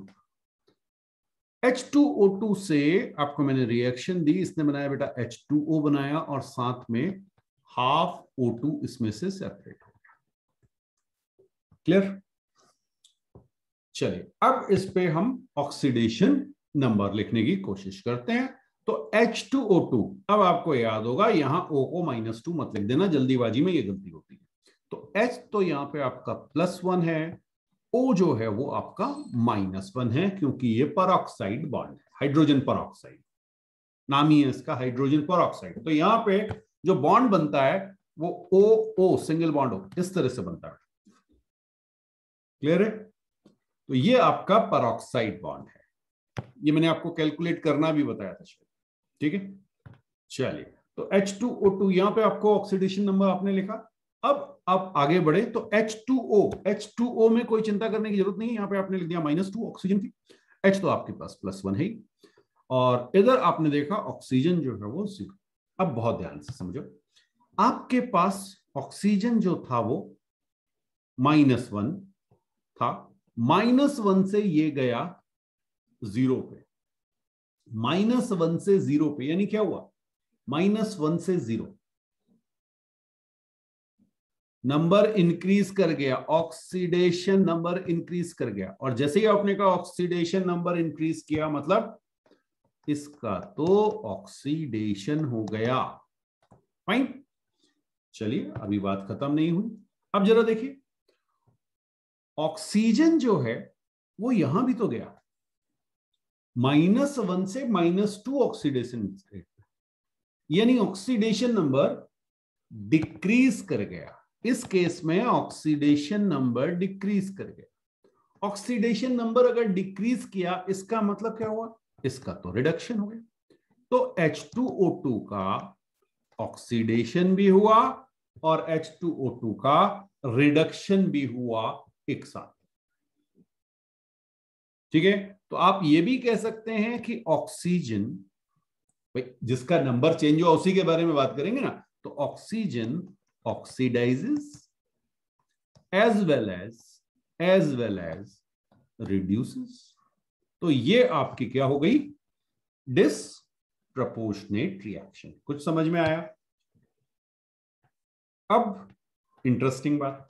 H2O2 से आपको मैंने रिएक्शन दी, इसने बनाया बेटा H2O बनाया और साथ में हाफ O2 इसमें से सेपरेट हो गया। क्लियर? चलिए अब इस पे हम ऑक्सीडेशन नंबर लिखने की कोशिश करते हैं। तो H2O2, अब आपको याद होगा यहां O को -2 मत लिख देना, जल्दीबाजी में ये गलती होती है। तो H तो यहां पे आपका +1 है, O जो है वो आपका -1 है, क्योंकि ये परऑक्साइड बॉन्ड है, हाइड्रोजन परऑक्साइड नाम ही है इसका, हाइड्रोजन परऑक्साइड। तो यहां पे जो बॉन्ड बनता है वो O सिंगल बॉन्ड हो इस तरह से बनता है। क्लियर है? तो ये आपका परऑक्साइड बॉन्ड है, ये मैंने आपको कैलकुलेट करना भी बताया था शायद। ठीक है, चलिए तो H2O2 यहां पे आपको ऑक्सीडेशन नंबर आपने लिखा। अब आप आगे बढ़े तो H2O में कोई चिंता करने की जरूरत नहीं है, यहां पे आपने लिख दिया -2 ऑक्सीजन की, H तो आपके पास +1 है ही, और इधर आपने देखा ऑक्सीजन जो है वो 0। अब बहुत ध्यान से समझो, आपके पास ऑक्सीजन जो था वो -1 था, -1 से ये गया 0 पे, -1 से 0 पे, यानी क्या हुआ, -1 से 0 नंबर इंक्रीज कर गया, ऑक्सीडेशन नंबर इंक्रीज कर गया। और जैसे ही आपने कहा ऑक्सीडेशन नंबर इंक्रीज किया, मतलब इसका तो ऑक्सीडेशन हो गया। फाइन, चलिए अभी बात खत्म नहीं हुई। अब जरा देखिए, ऑक्सीजन जो है वो यहां भी तो गया, -1 से -2 ऑक्सीडेशन स्टेट, यानी ऑक्सीडेशन नंबर डिक्रीज कर गया। इस केस में ऑक्सीडेशन नंबर डिक्रीज कर गया। ऑक्सीडेशन नंबर अगर डिक्रीज किया, इसका मतलब क्या हुआ, इसका तो रिडक्शन हो गया। तो H2O2 का ऑक्सीडेशन भी हुआ और H2O2 का रिडक्शन भी हुआ एक साथ। ठीक है, तो आप ये भी कह सकते हैं कि ऑक्सीजन, जिसका नंबर चेंज हुआ उसी के बारे में बात करेंगे ना, तो oxygen oxidises as well as reduces. तो ये आपकी क्या हो गई, डिसप्रपोर्शनेट रिएक्शन। कुछ समझ में आया? अब इंटरेस्टिंग बात,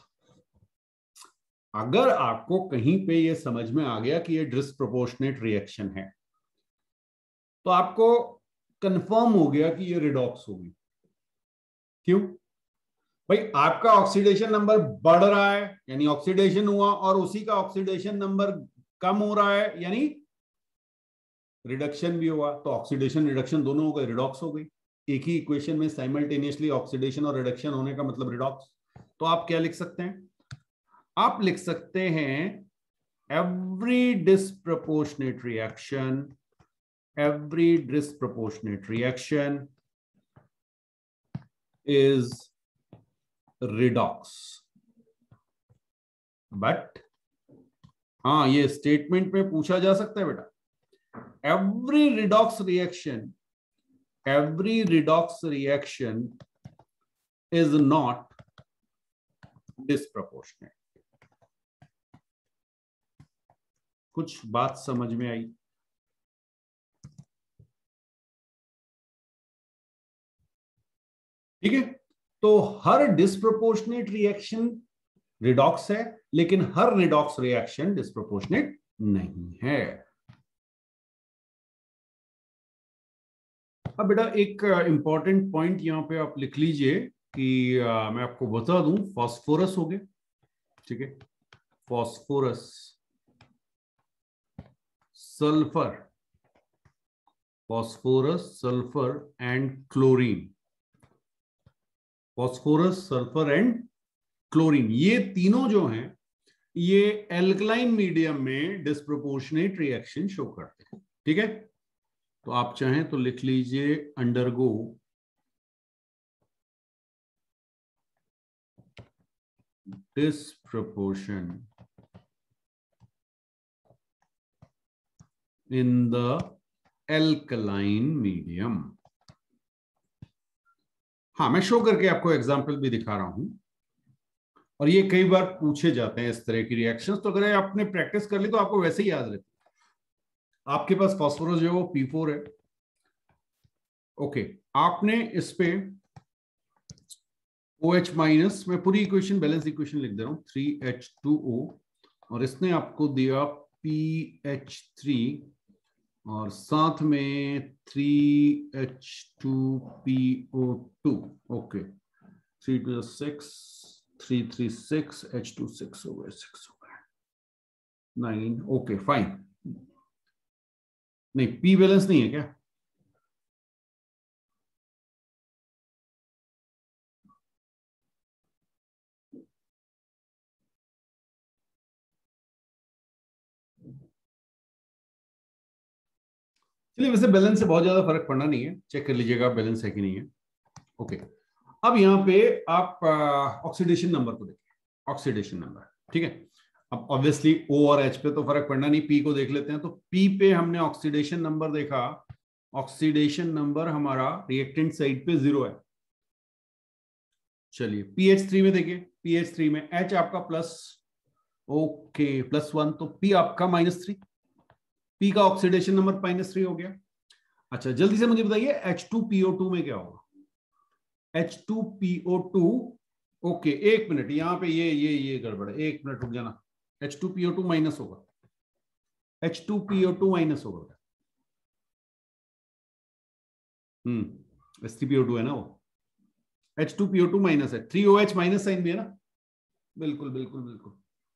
अगर आपको कहीं पे ये समझ में आ गया कि ये डिसप्रपोर्शनेट रिएक्शन है, तो आपको कंफर्म हो गया कि ये रिडॉक्स होगी। क्यों भाई? आपका ऑक्सीडेशन नंबर बढ़ रहा है यानी ऑक्सीडेशन हुआ, और उसी का ऑक्सीडेशन नंबर कम हो रहा है यानी रिडक्शन भी हुआ। तो ऑक्सीडेशन रिडक्शन दोनों हो गए, रिडॉक्स हो गई। एक ही इक्वेशन में साइमल्टेनियसली ऑक्सीडेशन और रिडक्शन होने का मतलब रिडॉक्स। तो आप क्या लिख सकते हैं, आप लिख सकते हैं every disproportionate reaction is redox। But हाँ, ये स्टेटमेंट में पूछा जा सकता है बेटा, every redox reaction is not disproportionate। कुछ बात समझ में आई? ठीक है, तो हर डिस्प्रोपोर्शनेट रिएक्शन रिडॉक्स है, लेकिन हर रिडॉक्स रिएक्शन डिस्प्रोपोर्शनेट नहीं है। अब बेटा एक इंपॉर्टेंट पॉइंट यहां पे आप लिख लीजिए कि मैं आपको बता दूं, फास्फोरस हो गया। ठीक है, phosphorus, sulphur and chlorine, phosphorus, sulphur and chlorine, ये तीनों जो हैं ये एल्कलाइन मीडियम में डिस्प्रोपोर्शनेट रिएक्शन शो करते हैं। ठीक है, तो आप चाहें तो लिख लीजिए undergo disproportion in the alkaline medium. हाँ, मैं शो करके आपको एग्जांपल भी दिखा रहा हूं, और ये कई बार पूछे जाते हैं इस तरह की रिएक्शंस, तो अगर आपने प्रैक्टिस कर ली तो आपको वैसे ही याद रहती है। आपके पास फास्फोरस जो है वो P4 है। ओके, आपने इस पे OH माइनस, मैं पूरी इक्वेशन बैलेंस इक्वेशन लिख दे रहा हूं, 3H2O, और इसने आपको दिया PH3 और साथ में 3H2PO2। ओके, 3 to 6, 3 3 6, H2 6 हो गए, 6 हो गए, 9। ओके फाइन, नहीं P बैलेंस नहीं है क्या? चलिए, वैसे बैलेंस से बहुत ज्यादा फर्क पड़ना नहीं है, चेक कर लीजिएगा बैलेंस है कि नहीं है। ओके, अब यहाँ पे आप ऑक्सीडेशन नंबर को देखिए, ऑक्सीडेशन नंबर। ठीक है, अब ऑब्वियसली O और H पे तो फर्क पड़ना नहीं, P को देख लेते हैं। तो P पे हमने ऑक्सीडेशन नंबर देखा, ऑक्सीडेशन नंबर हमारा रिएक्टेंट साइड पे 0 है। चलिए PH3 में देखिए, PH3 में H आपका प्लस, ओके +1, तो P आपका -3, P का ऑक्सीडेशन नंबर -3 हो गया। अच्छा, जल्दी से मुझे बताइए H2PO2 में क्या होगा? H2PO2, ओके एक मिनट, यहां पे ये गड़बड़ है, एक मिनट रुक जाना। H2PO2 माइनस होगा, H2PO2 माइनस होगा। H3PO2 है ना वो, H2PO2 माइनस है, 3OH माइनस साइन भी है ना, बिल्कुल बिल्कुल बिल्कुल।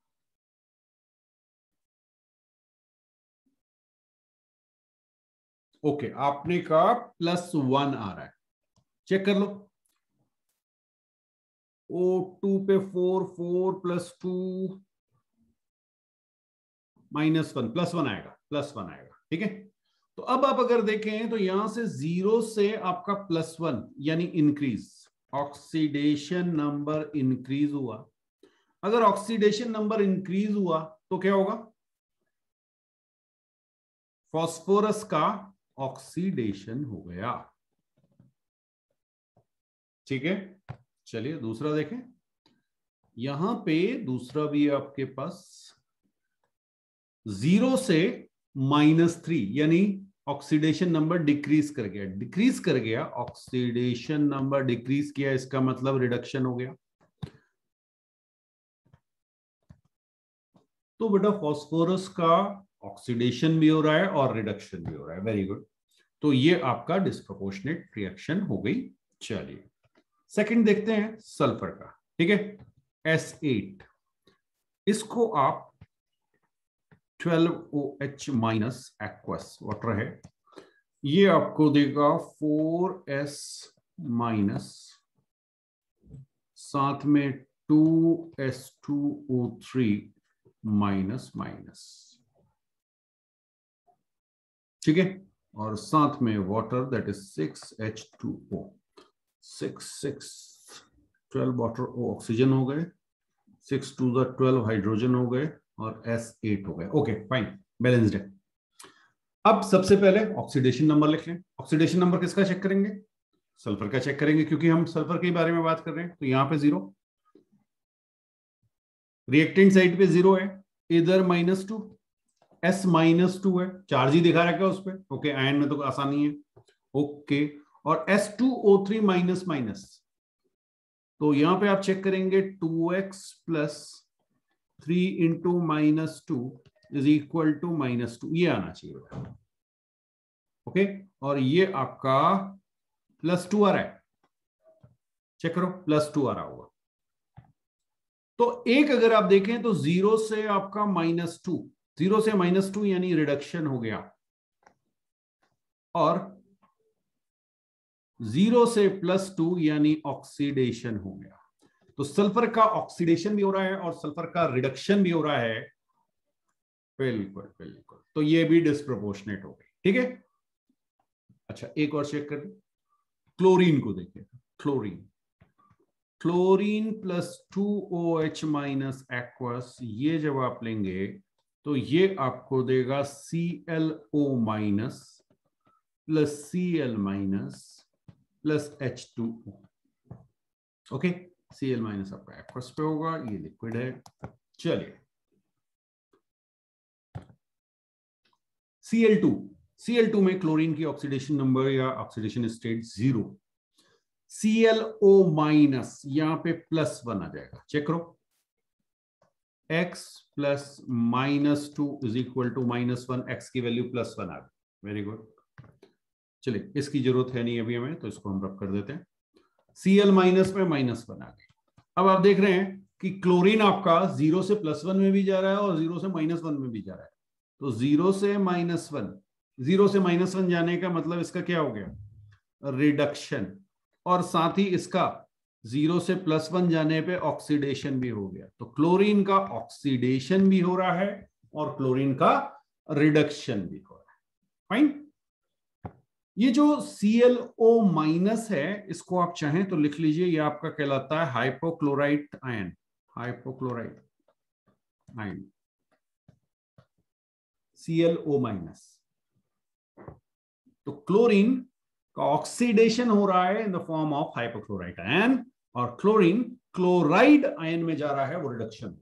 ओके, आपने का +1 आ रहा है, चेक कर लो। O2 पे 4, 4 + 2 -1, +1 आएगा, +1 आएगा। ठीक है, तो अब आप अगर देखें तो यहां से 0 से आपका +1 यानी इंक्रीज, ऑक्सीडेशन नंबर इंक्रीज हुआ। अगर ऑक्सीडेशन नंबर इंक्रीज हुआ तो क्या होगा? फास्फोरस का ऑक्सीडेशन हो गया। ठीक है, चलिए दूसरा देखें। यहां पे दूसरा भी आपके पास 0 से -3 यानी ऑक्सीडेशन नंबर डिक्रीज कर गया, डिक्रीज कर गया, ऑक्सीडेशन नंबर डिक्रीज किया, इसका मतलब रिडक्शन हो गया। तो बेटा फास्फोरस का ऑक्सीडेशन भी हो रहा है और रिडक्शन भी हो रहा है, वेरी गुड। तो ये आपका डिस्प्रोपोर्शनेट रिएक्शन हो गई। चलिए सेकंड देखते हैं सल्फर का। ठीक है, S8, इसको आप 12OH माइनस एक्वस वाटर है, ये आपको देगा 4S माइनस, साथ में 2S2O3 माइनस माइनस। ठीक है, और साथ में water that is 6H2O, 12 water oxygen हो गए, 6 to the 12 हाइड्रोजन हो गए, और S8 हो गए। ओके फाइन, बैलेंस्ड है। अब सबसे पहले ऑक्सीडेशन नंबर लिख लें। ऑक्सीडेशन नंबर किसका चेक करेंगे? सल्फर का चेक करेंगे, क्योंकि हम सल्फर के बारे में बात कर रहे हैं। तो यहां पे 0, रिएक्टेंट साइड पे 0 है, इधर -2, S -2 है, चार्ज ही दिखा रखा है उस पर। ओके, आयन में तो आसानी है। ओके, और S2O3 माइनस माइनस, तो यहां पे आप चेक करेंगे 2x + 3 × -2 = -2, ये आना चाहिए बेटा। ओके, और ये आपका +2 आ रहा है, चेक करो +2 आ रहा होगा। तो एक अगर आप देखें तो 0 से आपका -2, 0 से -2 यानी रिडक्शन हो गया, और 0 से +2 यानी ऑक्सीडेशन हो गया। तो सल्फर का ऑक्सीडेशन भी हो रहा है और सल्फर का रिडक्शन भी हो रहा है। बिल्कुल बिल्कुल, तो ये भी डिस्प्रोपोर्शनेट हो गई। ठीक है, अच्छा एक और चेक कर, क्लोरीन को देखिए। Chlorine chlorine plus 2OH minus aqueous, ये जब आप लेंगे तो ये आपको देगा ClO minus plus Cl minus plus H2O। Okay, Cl minus आपका एक्वस पे होगा, ये लिक्विड है। चलिए Cl2 में क्लोरीन की ऑक्सीडेशन नंबर या ऑक्सीडेशन स्टेट 0। ClO माइनस यहां पे +1 आ जाएगा, चेक करो। x plus -2 is equal to -1, x की वैल्यू +1 आ गई। वेरी गुड, चलिए इसकी जरूरत है नहीं अभी हमें, तो इसको हम रब कर देते हैं। Cl माइनस में -1 आ गई। अब आप देख रहे हैं कि क्लोरीन आपका 0 से +1 में भी जा रहा है और 0 से -1 में भी जा रहा है। तो 0 से -1 जाने का मतलब इसका क्या हो गया, रिडक्शन, और साथ ही इसका 0 से +1 जाने पे ऑक्सीडेशन भी हो गया। तो क्लोरीन का ऑक्सीडेशन भी हो रहा है और क्लोरीन का रिडक्शन भी हो रहा है। फाइन। ये जो ClO माइनस है, इसको आप चाहें तो लिख लीजिए, ये आपका कहलाता है hypochlorite ion. Hypochlorite ion ClO minus. तो क्लोरीन का ऑक्सीडेशन हो रहा है in the form of hypochlorite ion, और क्लोरीन क्लोराइड आयन में जा रहा है, वो रिडक्शन।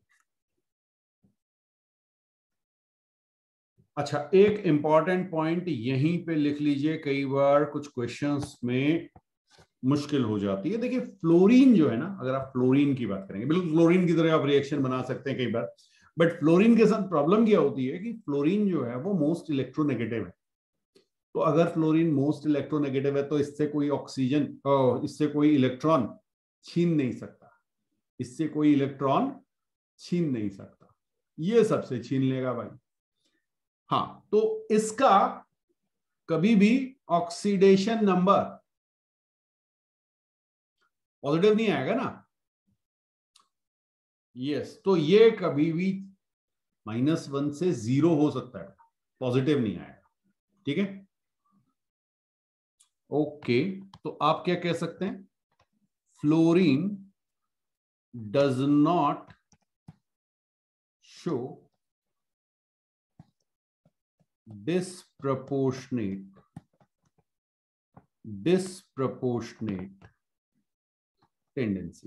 अच्छा एक इंपॉर्टेंट पॉइंट यहीं पे लिख लीजिए, कई बार कुछ क्वेश्चंस में मुश्किल हो जाती है। देखिए फ्लोरीन जो है ना, अगर आप फ्लोरीन की बात करेंगे, बिल्कुल फ्लोरीन की तरह आप रिएक्शन बना सकते हैं कई बार, बट फ्लोरीन के साथ प्रॉब्लम क्या होती है कि फ्लोरीन जो है वो मोस्ट इलेक्ट्रोनेगेटिव है। तो अगर फ्लोरीन मोस्ट इलेक्ट्रोनेगेटिव है तो इससे कोई ऑक्सीजन, इससे कोई इलेक्ट्रॉन छीन नहीं सकता, इससे कोई इलेक्ट्रॉन छीन नहीं सकता, ये सबसे छीन लेगा भाई। हाँ, तो इसका कभी भी ऑक्सीडेशन नंबर पॉजिटिव नहीं आएगा ना। यस, तो ये कभी भी -1 से 0 हो सकता है, पॉजिटिव नहीं आएगा। ठीक है, ओके। तो आप क्या कह सकते हैं, fluorine does not show disproportionate tendency.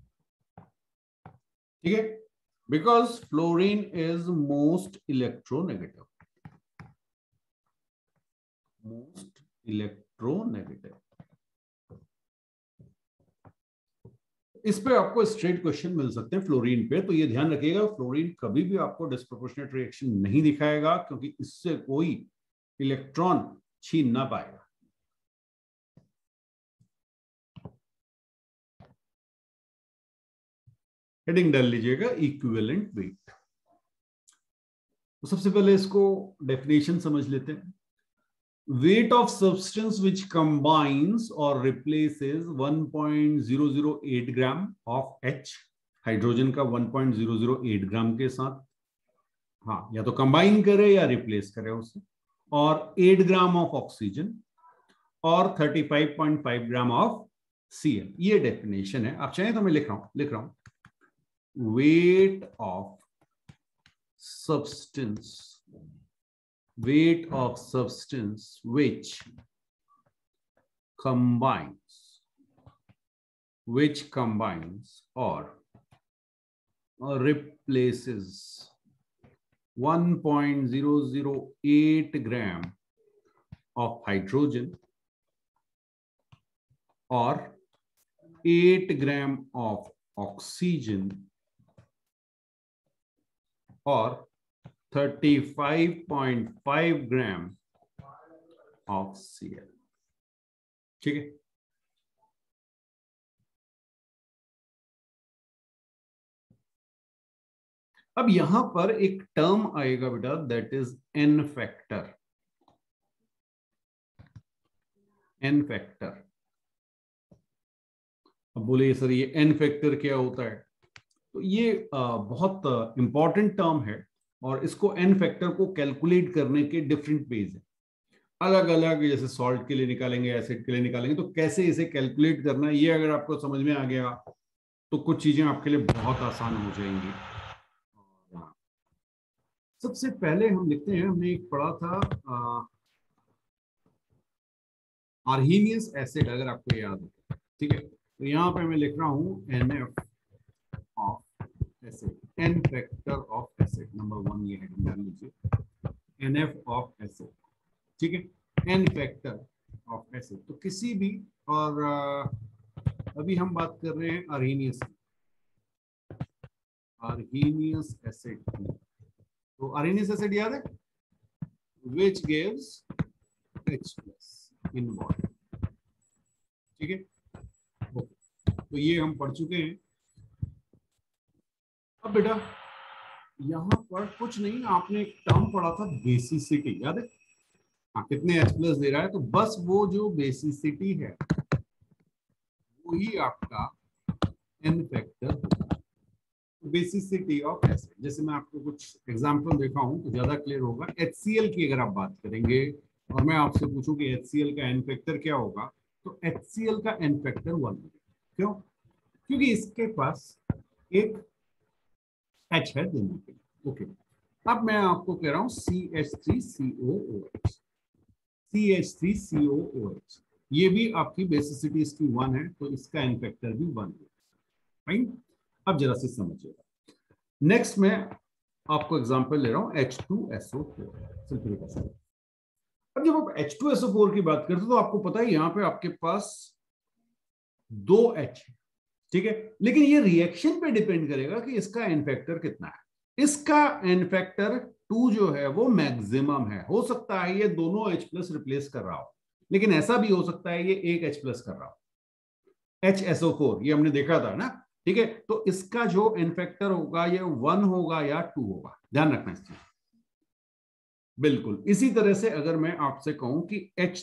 ठीक है, because fluorine is most electronegative, most electronegative. इस पे आपको स्ट्रेट क्वेश्चन मिल सकते हैं फ्लोरीन पे, तो ये ध्यान रखिएगा, फ्लोरीन कभी भी आपको डिस्प्रोपोर्शनेट रिएक्शन नहीं दिखाएगा, क्योंकि इससे कोई इलेक्ट्रॉन छीन ना पाएगा। हेडिंग डाल लीजिएगा इक्विवेलेंट वेट। तो सबसे पहले इसको डेफिनेशन समझ लेते हैं। weight of substance which combines or replaces 1.008 gram of H, hydrogen का 1.008 ग्राम के साथ, हाँ या तो कंबाइन करे या रिप्लेस करे उससे, और 8 ग्राम ऑफ ऑक्सीजन और 35.5 ग्राम ऑफ Cl। ये डेफिनेशन है, आप चाहें तो मैं लिख रहा हूं weight of substance which combines or replaces 1.008 gram of hydrogen or 8 gram of oxygen or 35.5 gram of Cl। ठीक है, अब यहां पर एक टर्म आएगा बेटा, that is N factor. N factor अब बोले सर ये एन फैक्टर क्या होता है, तो ये बहुत इंपॉर्टेंट टर्म है और इसको एन फैक्टर को कैलकुलेट करने के डिफरेंट वेज है, अलग अलग, जैसे सॉल्ट के लिए निकालेंगे, एसिड के लिए निकालेंगे, तो कैसे इसे कैलकुलेट करना है ये अगर आपको समझ में आ गया तो कुछ चीजें आपके लिए बहुत आसान हो जाएंगी। सबसे पहले हम लिखते हैं, हमने एक पढ़ा था आर्हीनियस एसिड, अगर आपको याद है, ठीक है, तो यहाँ पे मैं लिख रहा हूँ NF of acid, N factor of acid, number 1 ये हेडिंग डाल लीजिए, NF ऑफ एसिड, ठीक है, एन फैक्टर ऑफ एसिड। तो किसी भी, और अभी हम बात कर रहे हैं आर्हीनियस एसिड, तो आर्हीनियस एसिड याद है, which gives H plus in water, ठीक है, तो ये हम पढ़ चुके हैं। अब बेटा यहां पर कुछ नहीं, आपने एक टर्म पढ़ा था बेसिसिटी, याद है, हाँ, कितने H प्लस दे रहा है, तो बस वो जो बेसिसिटी है वही आपका एन फैक्टर होगा, बेसिसिटी ऑफ एसिड। जैसे मैं आपको कुछ एग्जांपल देखा हूं तो ज्यादा क्लियर होगा। HCl की अगर आप बात करेंगे और मैं आपसे पूछूं कि HCl का एन फैक्टर क्या होगा, तो HCl का एन फैक्टर 1 होगा। क्यों? क्योंकि इसके पास एक H है देने के लिए। ओके, अब मैं आपको कह रहा हूं CH3COOH, CH3COOH, ये भी आपकी बेसिसिटी इसकी 1 है, तो इसका एन फैक्टर भी 1 है, राइट। अब जरा से समझिएगा, नेक्स्ट मैं आपको एग्जांपल ले रहा हूं H2SO4, सल्फ्यूरिक एसिड। अब जब आप H2SO4 की बात करते हो तो आपको पता है यहां पे आपके पास 2 H है, ठीक है, लेकिन ये रिएक्शन पे डिपेंड करेगा कि इसका एन फैक्टर कितना है। इसका एन फैक्टर 2 जो है वो मैक्सिमम है, हो सकता है ये दोनों H प्लस रिप्लेस कर रहा हो, लेकिन ऐसा भी हो सकता है ये एक H प्लस कर रहा हो। HSO4 ये हमने देखा था ना, ठीक है, तो इसका जो एन फैक्टर होगा ये 1 होगा या 2 होगा, ध्यान रखना इस चीज। बिल्कुल इसी तरह से अगर मैं आपसे कहूं कि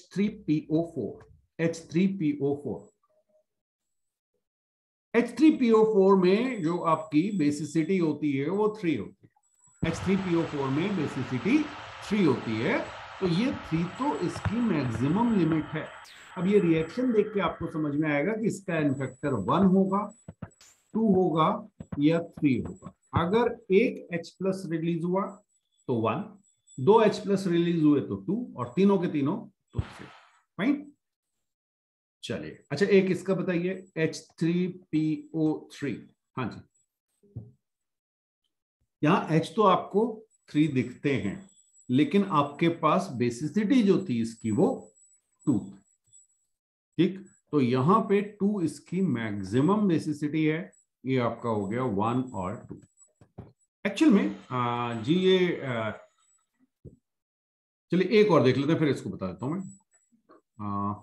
H3PO4 में जो आपकी बेसिसिटी होती है वो 3 होती है, H3PO4 में बेसिसिटी 3 होती है, तो ये 3 तो इसकी मैक्सिमम लिमिट है। अब ये रिएक्शन देख के आपको समझ में आएगा कि इसका एन फैक्टर 1 होगा, 2 होगा या 3 होगा। अगर एक H प्लस रिलीज हुआ तो 1, 2 H प्लस रिलीज हुए तो 2, और तीनों के तीनों तो 3, राइट। चलिए, अच्छा एक इसका बताइए H3PO3, हाँ जी, यहां H तो आपको 3 दिखते हैं, लेकिन आपके पास बेसिसिटी जो थी इसकी वो 2, ठीक, तो यहां पे 2 इसकी मैक्सिमम बेसिसिटी है, ये आपका हो गया 1 और 2। एक्चुअल में जी ये चलिए एक और देख लेते हैं, फिर इसको बता देता हूं मैं।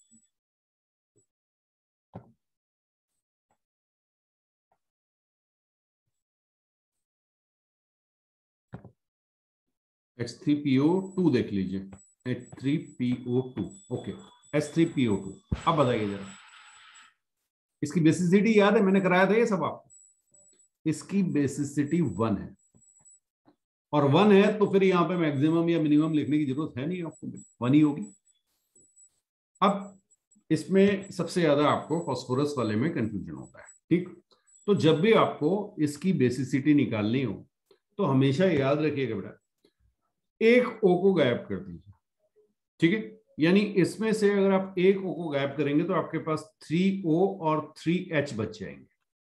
H3PO2 देख लीजिए, H3PO2, ओके, H3PO2। अब बताइए जरा, इसकी बेसिसिटी याद है, मैंने कराया था ये सब आपको, इसकी बेसिसिटी 1 है, और 1 है तो फिर यहां पे मैक्सिमम या मिनिमम लिखने की जरूरत है नहीं, आपको 1 ही होगी। अब इसमें सबसे ज्यादा आपको फास्फोरस वाले में कंफ्यूजन होता है, ठीक, तो जब भी आपको इसकी बेसिसिटी निकालनी हो तो हमेशा याद रखिएगा बेटा, एक O को गायब कर दीजिए, ठीक है, यानी इसमें से अगर आप एक O को गायब करेंगे तो आपके पास 3O और 3H बच जाएंगे।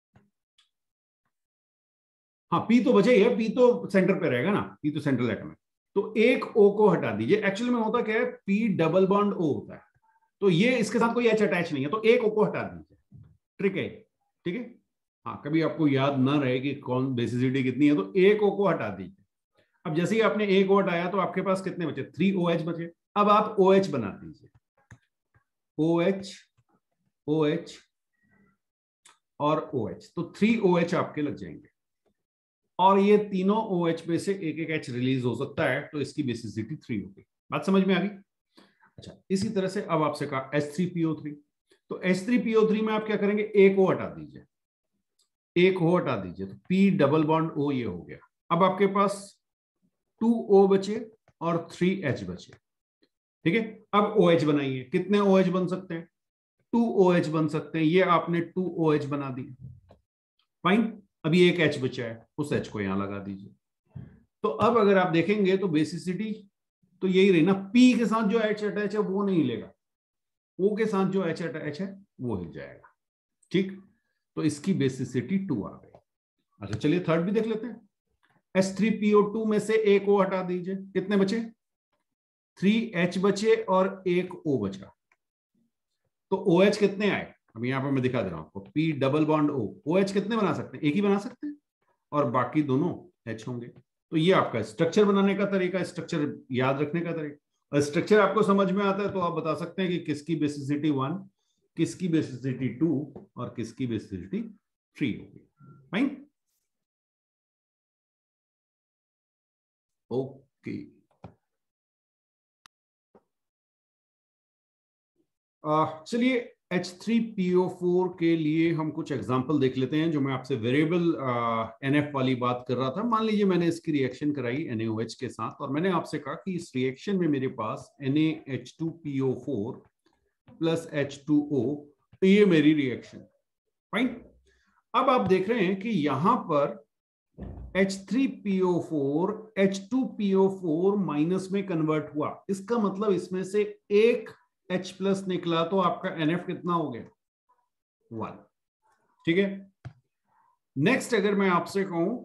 हाँ, P तो बचे ही है, P तो सेंटर पे रहेगा ना, P तो सेंट्रल एटम है, तो एक O को हटा दीजिए। एक्चुअल में होता क्या है, P डबल बॉन्ड O होता है, तो ये इसके साथ कोई H अटैच नहीं है, तो एक O को हटा दीजिए, ट्रिक है, ठीक है। हाँ, कभी आपको याद ना रहे कि कौन बेसिसिटी कितनी है तो एक O को हटा दीजिए। अब जैसे ही आपने एक O हटाया तो आपके पास कितने बचे, 3OH बचे। अब आप OH बना दीजिए, OH, OH और OH, तो 3OH आपके लग जाएंगे, और ये तीनों OH में से एक एक H रिलीज हो सकता है, तो इसकी बेसिसिटी 3 होगी। बात समझ में आ गई? अच्छा, इसी तरह से अब आपसे कहा H3PO3, तो H3PO3 में आप क्या करेंगे, एक O हटा दीजिए, एक O हटा दीजिए, तो P डबल बॉन्ड O ये हो गया। अब आपके पास 2O बचे और 3H बचे, ठीक है। अब OH बनाइए, कितने OH बन सकते हैं, 2OH बन सकते हैं, ये आपने 2OH बना दी, फाइन। अभी एक H बचा है, उस H को यहां लगा दीजिए। तो अब अगर आप देखेंगे तो बेसिसिटी तो यही रही ना, P के साथ जो H अटैच है वो नहीं हिलेगा, O के साथ जो H अटैच है वो हिल जाएगा, ठीक। तो इसकी बेसिसिटी 2 आ गई। अच्छा चलिए थर्ड भी देख लेते हैं। H3PO2 में से एक O हटा दीजिए, कितने बचे, 3H बचे और एक O बचा। तो OH कितने आए, अब यहां पर मैं दिखा दे रहा हूं आपको, P double bond O, OH कितने बना सकते हैं, एक ही बना सकते हैं, और बाकी दोनों H होंगे। तो ये आपका स्ट्रक्चर बनाने का तरीका, स्ट्रक्चर याद रखने का तरीका। और स्ट्रक्चर आपको समझ में आता है तो आप बता सकते हैं कि किसकी बेसिसिटी 1, किसकी बेसिसिटी 2 और किसकी बेसिसिटी 3 होगी, फाइन, ओके। चलिए H3PO4 के लिए हम कुछ एग्जांपल देख लेते हैं, जो मैं आपसे वेरिएबल NF वाली बात कर रहा था। मान लीजिए मैंने इसकी रिएक्शन कराई NaOH के साथ, और मैंने आपसे कहा कि इस रिएक्शन में मेरे पास NaH2PO4 प्लस H2O, ये मेरी रिएक्शन, फाइन। अब आप देख रहे हैं कि यहां पर H3PO4 H2PO4 माइनस में कन्वर्ट हुआ, इसका मतलब इसमें से एक H प्लस निकला, तो आपका NF कितना हो गया, 1, ठीक है। नेक्स्ट अगर मैं आपसे कहूं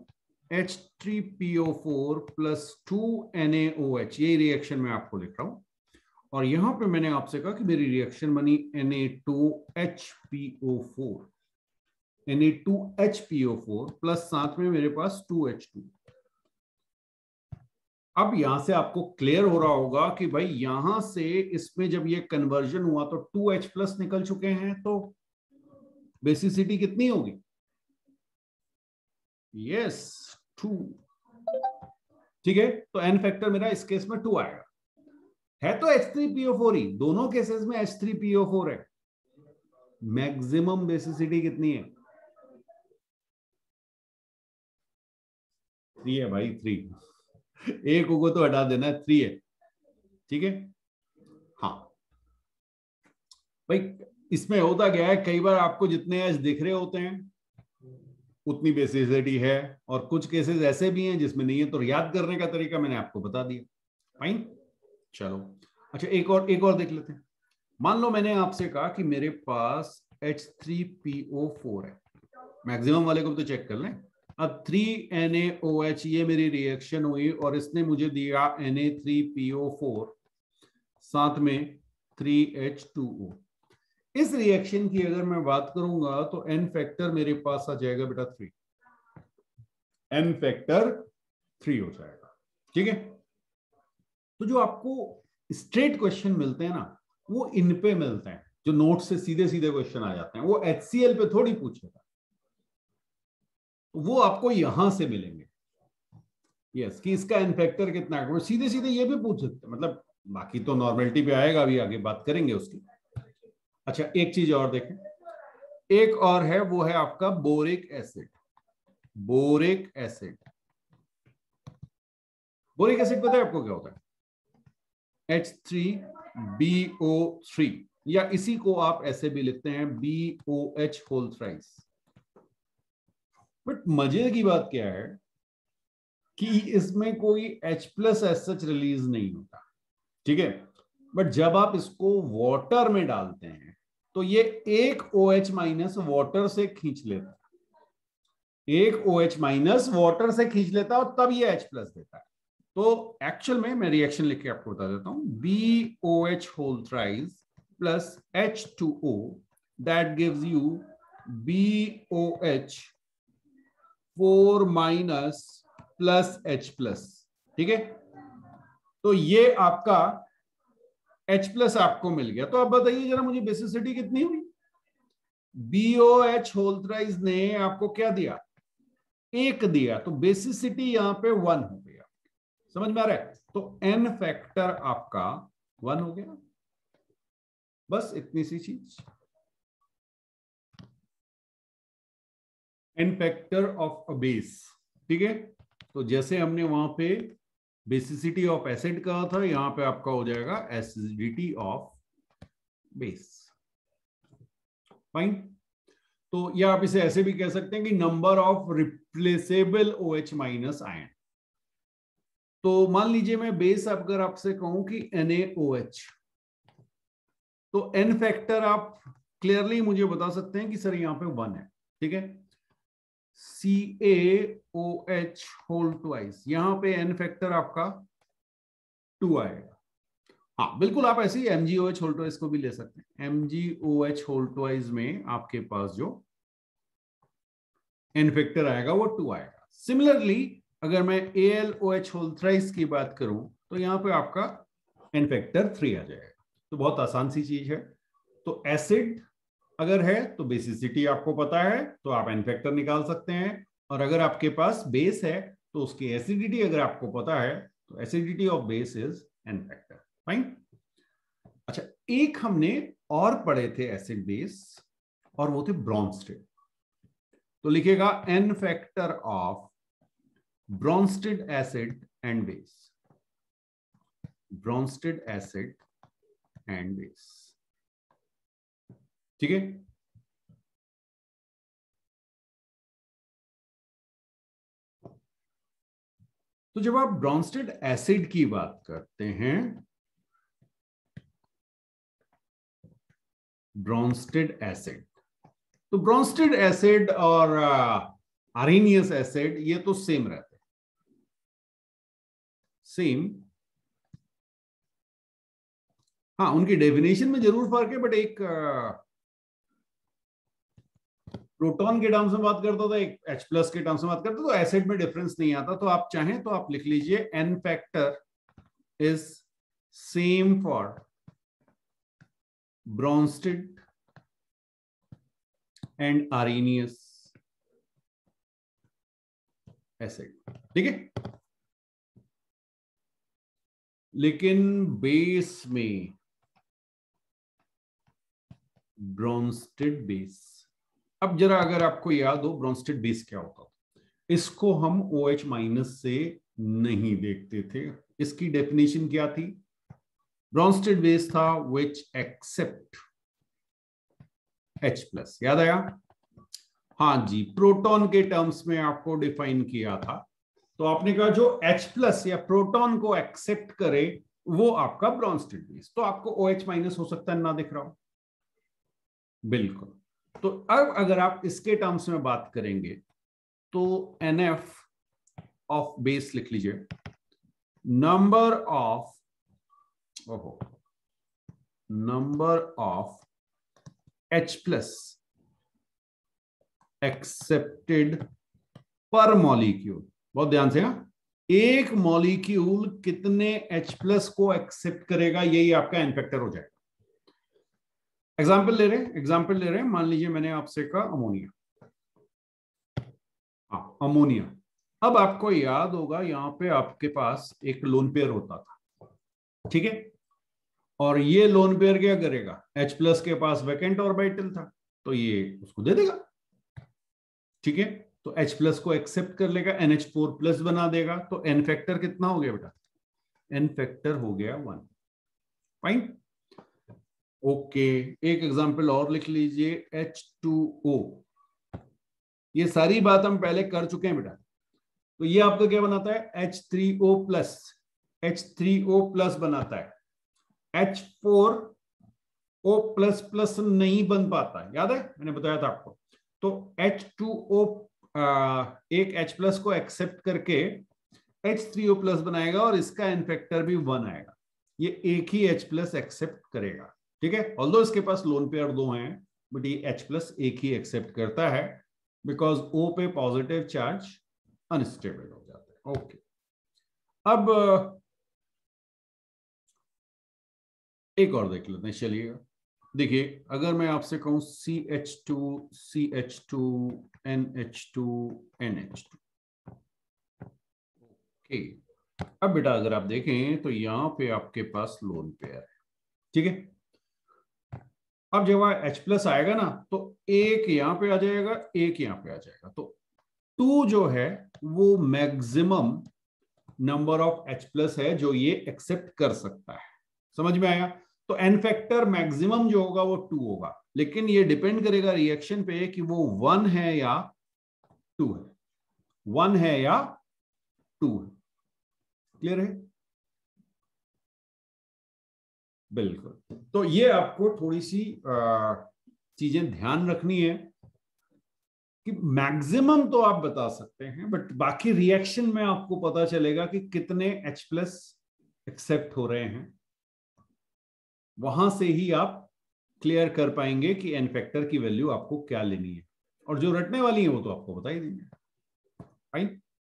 H3PO4 प्लस 2NaOH, ये रिएक्शन मैं आपको लिख रहा हूं, और यहां पे मैंने आपसे कहा कि मेरी रिएक्शन बनी Na2HPO4, Na2HPO4 प्लस साथ में मेरे पास 2H2। अब यहां से आपको क्लियर हो रहा होगा कि भाई यहां से इसमें जब ये कन्वर्जन हुआ तो 2H प्लस निकल चुके हैं, तो बेसिसिटी कितनी होगी, यस 2, ठीक है। तो एन फैक्टर मेरा इस केस में 2 आएगा, है तो H3PO4 ही, दोनों केसेस में H3PO4 है। मैक्सिमम बेसिसिटी कितनी है, 3 है भाई, 3, एक को तो हटा देना है, 3 है, ठीक है। हाँ भाई, इसमें होता क्या है, कई बार आपको जितने एच दिख रहे होते हैं उतनी बेसिसिटी है, और कुछ केसेस ऐसे भी हैं जिसमें नहीं है, तो याद करने का तरीका मैंने आपको बता दिया, फाइन। चलो अच्छा, एक और देख लेते हैं। मान लो मैंने आपसे कहा कि मेरे पास H3PO4 है, मैक्सिमम वाले को तो चेक कर लें। अब 3NaOH ये मेरी रिएक्शन हुई, और इसने मुझे दिया Na3PO4 साथ में 3H2O। इस रिएक्शन की अगर मैं बात करूंगा तो एन फैक्टर मेरे पास आ जाएगा बेटा 3, एन फैक्टर 3 हो जाएगा, ठीक है। तो जो आपको स्ट्रेट क्वेश्चन मिलते हैं ना, वो इन पे मिलते हैं, जो नोट से सीधे सीधे क्वेश्चन आ जाते हैं, वो HCl पे थोड़ी पूछेगा, वो आपको यहां से मिलेंगे, यस, कि इसका एन फैक्टर कितना है, वो सीधे सीधे ये भी पूछ सकते हैं, मतलब बाकी तो नॉर्मेलिटी पे आएगा, अभी आगे बात करेंगे उसकी। अच्छा एक चीज और देखें, एक और है, वो है आपका boric acid. Boric acid, boric acid पता है आपको क्या होता है, H3BO3, या इसी को आप ऐसे भी लिखते हैं BOH होल थ्राइस। बट मजे की बात क्या है कि इसमें कोई H plus as such release नहीं होता, ठीक है। बट जब आप इसको वाटर में डालते हैं तो ये एक OH माइनस वाटर से खींच लेता है, एक OH माइनस वाटर से खींच लेता है, और तब ये H प्लस देता है। तो एक्चुअल में मैं रिएक्शन लिख के आपको बता देता हूं, BOH whole thrice plus H2O, that gives you BOH 4 minus plus H plus, ठीक है। तो ये आपका H प्लस आपको मिल गया। तो अब बताइए जरा मुझे बेसिसिटी कितनी हुई, BOH होल थ्राइस ने आपको क्या दिया, 1 दिया, तो बेसिसिटी यहां पे 1 हो गया, समझ में आ रहा है। तो एन फैक्टर आपका 1 हो गया, बस इतनी सी चीज, n factor of a base. ठीक है, तो जैसे हमने वहां पे बेसिसिटी ऑफ एसिड कहा था, यहां पे आपका हो जाएगा एसिडिटी ऑफ बेस। फाइन। तो या आप इसे ऐसे भी कह सकते हैं कि number of replaceable OH minus ion. तो मान लीजिए मैं बेस अगर आपसे कहूं कि NaOH, तो n फैक्टर आप क्लियरली मुझे बता सकते हैं कि सर यहां पे 1 है। ठीक है, CaOH होल ट्वाइस, यहां पे n फैक्टर आपका 2 आएगा। हाँ बिल्कुल, आप ऐसे ही MgOH होल ट्वाइस को भी ले सकते हैं। MgOH होल ट्वाइस में आपके पास जो n फैक्टर आएगा वो 2 आएगा। सिमिलरली अगर मैं AlOH होल थ्राइस की बात करूं तो यहां पे आपका n फैक्टर 3 आ जाएगा। तो बहुत आसान सी चीज है। तो एसिड अगर है तो बेसिसिटी आपको पता है, तो आप n फैक्टर निकाल सकते हैं। और अगर आपके पास बेस है तो उसकी एसिडिटी अगर आपको पता है, तो acidity of base is n factor. Fine. अच्छा, एक हमने और पढ़े थे एसिड बेस, और वो थे ब्रॉन्स्टेड। तो लिखेगा n factor of Bronsted acid and base. Bronsted acid and base. ठीक है, तो जब आप ब्रॉन्स्टेड एसिड की बात करते हैं, ब्रॉन्स्टेड एसिड, तो ब्रॉन्स्टेड एसिड और अरेनियस एसिड ये तो सेम रहते हैं, सेम। हाँ, उनकी डेफिनेशन में जरूर फर्क है, बट एक प्रोटॉन के टर्म्स में बात करता था, एक H प्लस के टर्म्स में बात करता, तो एसिड में डिफरेंस नहीं आता। तो आप चाहें तो आप लिख लीजिए n factor is same for Bronsted and Arrhenius acid. ठीक है, लेकिन बेस में ब्रॉन्स्टेड बेस, अब जरा अगर आपको याद हो ब्रॉन्स्टेड बेस क्या होता था, इसको हम OH माइनस से नहीं देखते थे। इसकी डेफिनेशन क्या थी? ब्रॉन्स्टेड बेस था विच एक्सेप्ट H प्लस। याद आया? हाँ जी, प्रोटॉन के टर्म्स में आपको डिफाइन किया था। तो आपने कहा जो H प्लस या प्रोटॉन को एक्सेप्ट करे वो आपका ब्रॉन्स्टेड बेस। तो आपको OH माइनस हो सकता है ना दिख रहा हो, बिल्कुल। तो अब अगर आप इसके टर्म्स में बात करेंगे तो NF ऑफ बेस लिख लीजिए, number of H plus accepted per molecule. बहुत ध्यान से, हाँ, एक मॉलिक्यूल कितने H प्लस को एक्सेप्ट करेगा, यही आपका n फैक्टर हो जाएगा। एग्जाम्पल ले रहे हैं, मान लीजिए मैंने आपसे कहा अमोनिया। हाँ, अमोनिया। अब आपको याद होगा यहां पे आपके पास एक लोन पेयर होता था। ठीक है, और ये लोन पेयर क्या करेगा? H प्लस के पास वैकेंट ऑर्बिटल था, तो ये उसको दे देगा। ठीक है, तो H प्लस को एक्सेप्ट कर लेगा, NH4 प्लस बना देगा। तो n फैक्टर कितना हो गया बेटा? n फैक्टर हो गया 1। Fine, okay. एक एग्जांपल और लिख लीजिए, H2O। ये सारी बात हम पहले कर चुके हैं बेटा। तो ये आपका क्या बनाता है? H3O plus. H3O प्लस बनाता है, H4O प्लस प्लस नहीं बन पाता, याद है मैंने बताया था आपको। तो H2O एक H प्लस को एक्सेप्ट करके H3O प्लस बनाएगा, और इसका n फैक्टर भी 1 आएगा। ये एक ही H प्लस एक्सेप्ट करेगा। ठीक है, ऑल्दो इसके पास लोन पेयर 2 हैं, बट ये H प्लस एक ही एक्सेप्ट करता है, बिकॉज O पे पॉजिटिव चार्ज अनस्टेबल हो जाता है। ओके, अब एक और देख लेते हैं, चलिएगा। देखिए, अगर मैं आपसे कहूं CH2 CH2 NH2 NH2। Okay, अब बेटा अगर आप देखें तो यहां पे आपके पास लोन पेयर है। ठीक है, अब जब H प्लस आएगा ना तो एक यहां पे आ जाएगा, एक यहां पे आ जाएगा, तो 2 जो है वो maximum number of H plus है जो ये एक्सेप्ट कर सकता है। समझ में आया? तो एन फैक्टर मैक्सिमम जो होगा वो 2 होगा, लेकिन ये डिपेंड करेगा रिएक्शन पे कि वो 1 है या 2 है, 1 है या 2 है। क्लियर है? बिल्कुल। तो ये आपको थोड़ी सी चीजें ध्यान रखनी है कि मैक्सिमम तो आप बता सकते हैं, बट बाकी रिएक्शन में आपको पता चलेगा कि कितने H प्लस एक्सेप्ट हो रहे हैं, वहां से ही आप क्लियर कर पाएंगे कि एन फैक्टर की वैल्यू आपको क्या लेनी है, और जो रटने वाली है वो तो आपको बता ही देंगे। फाइन।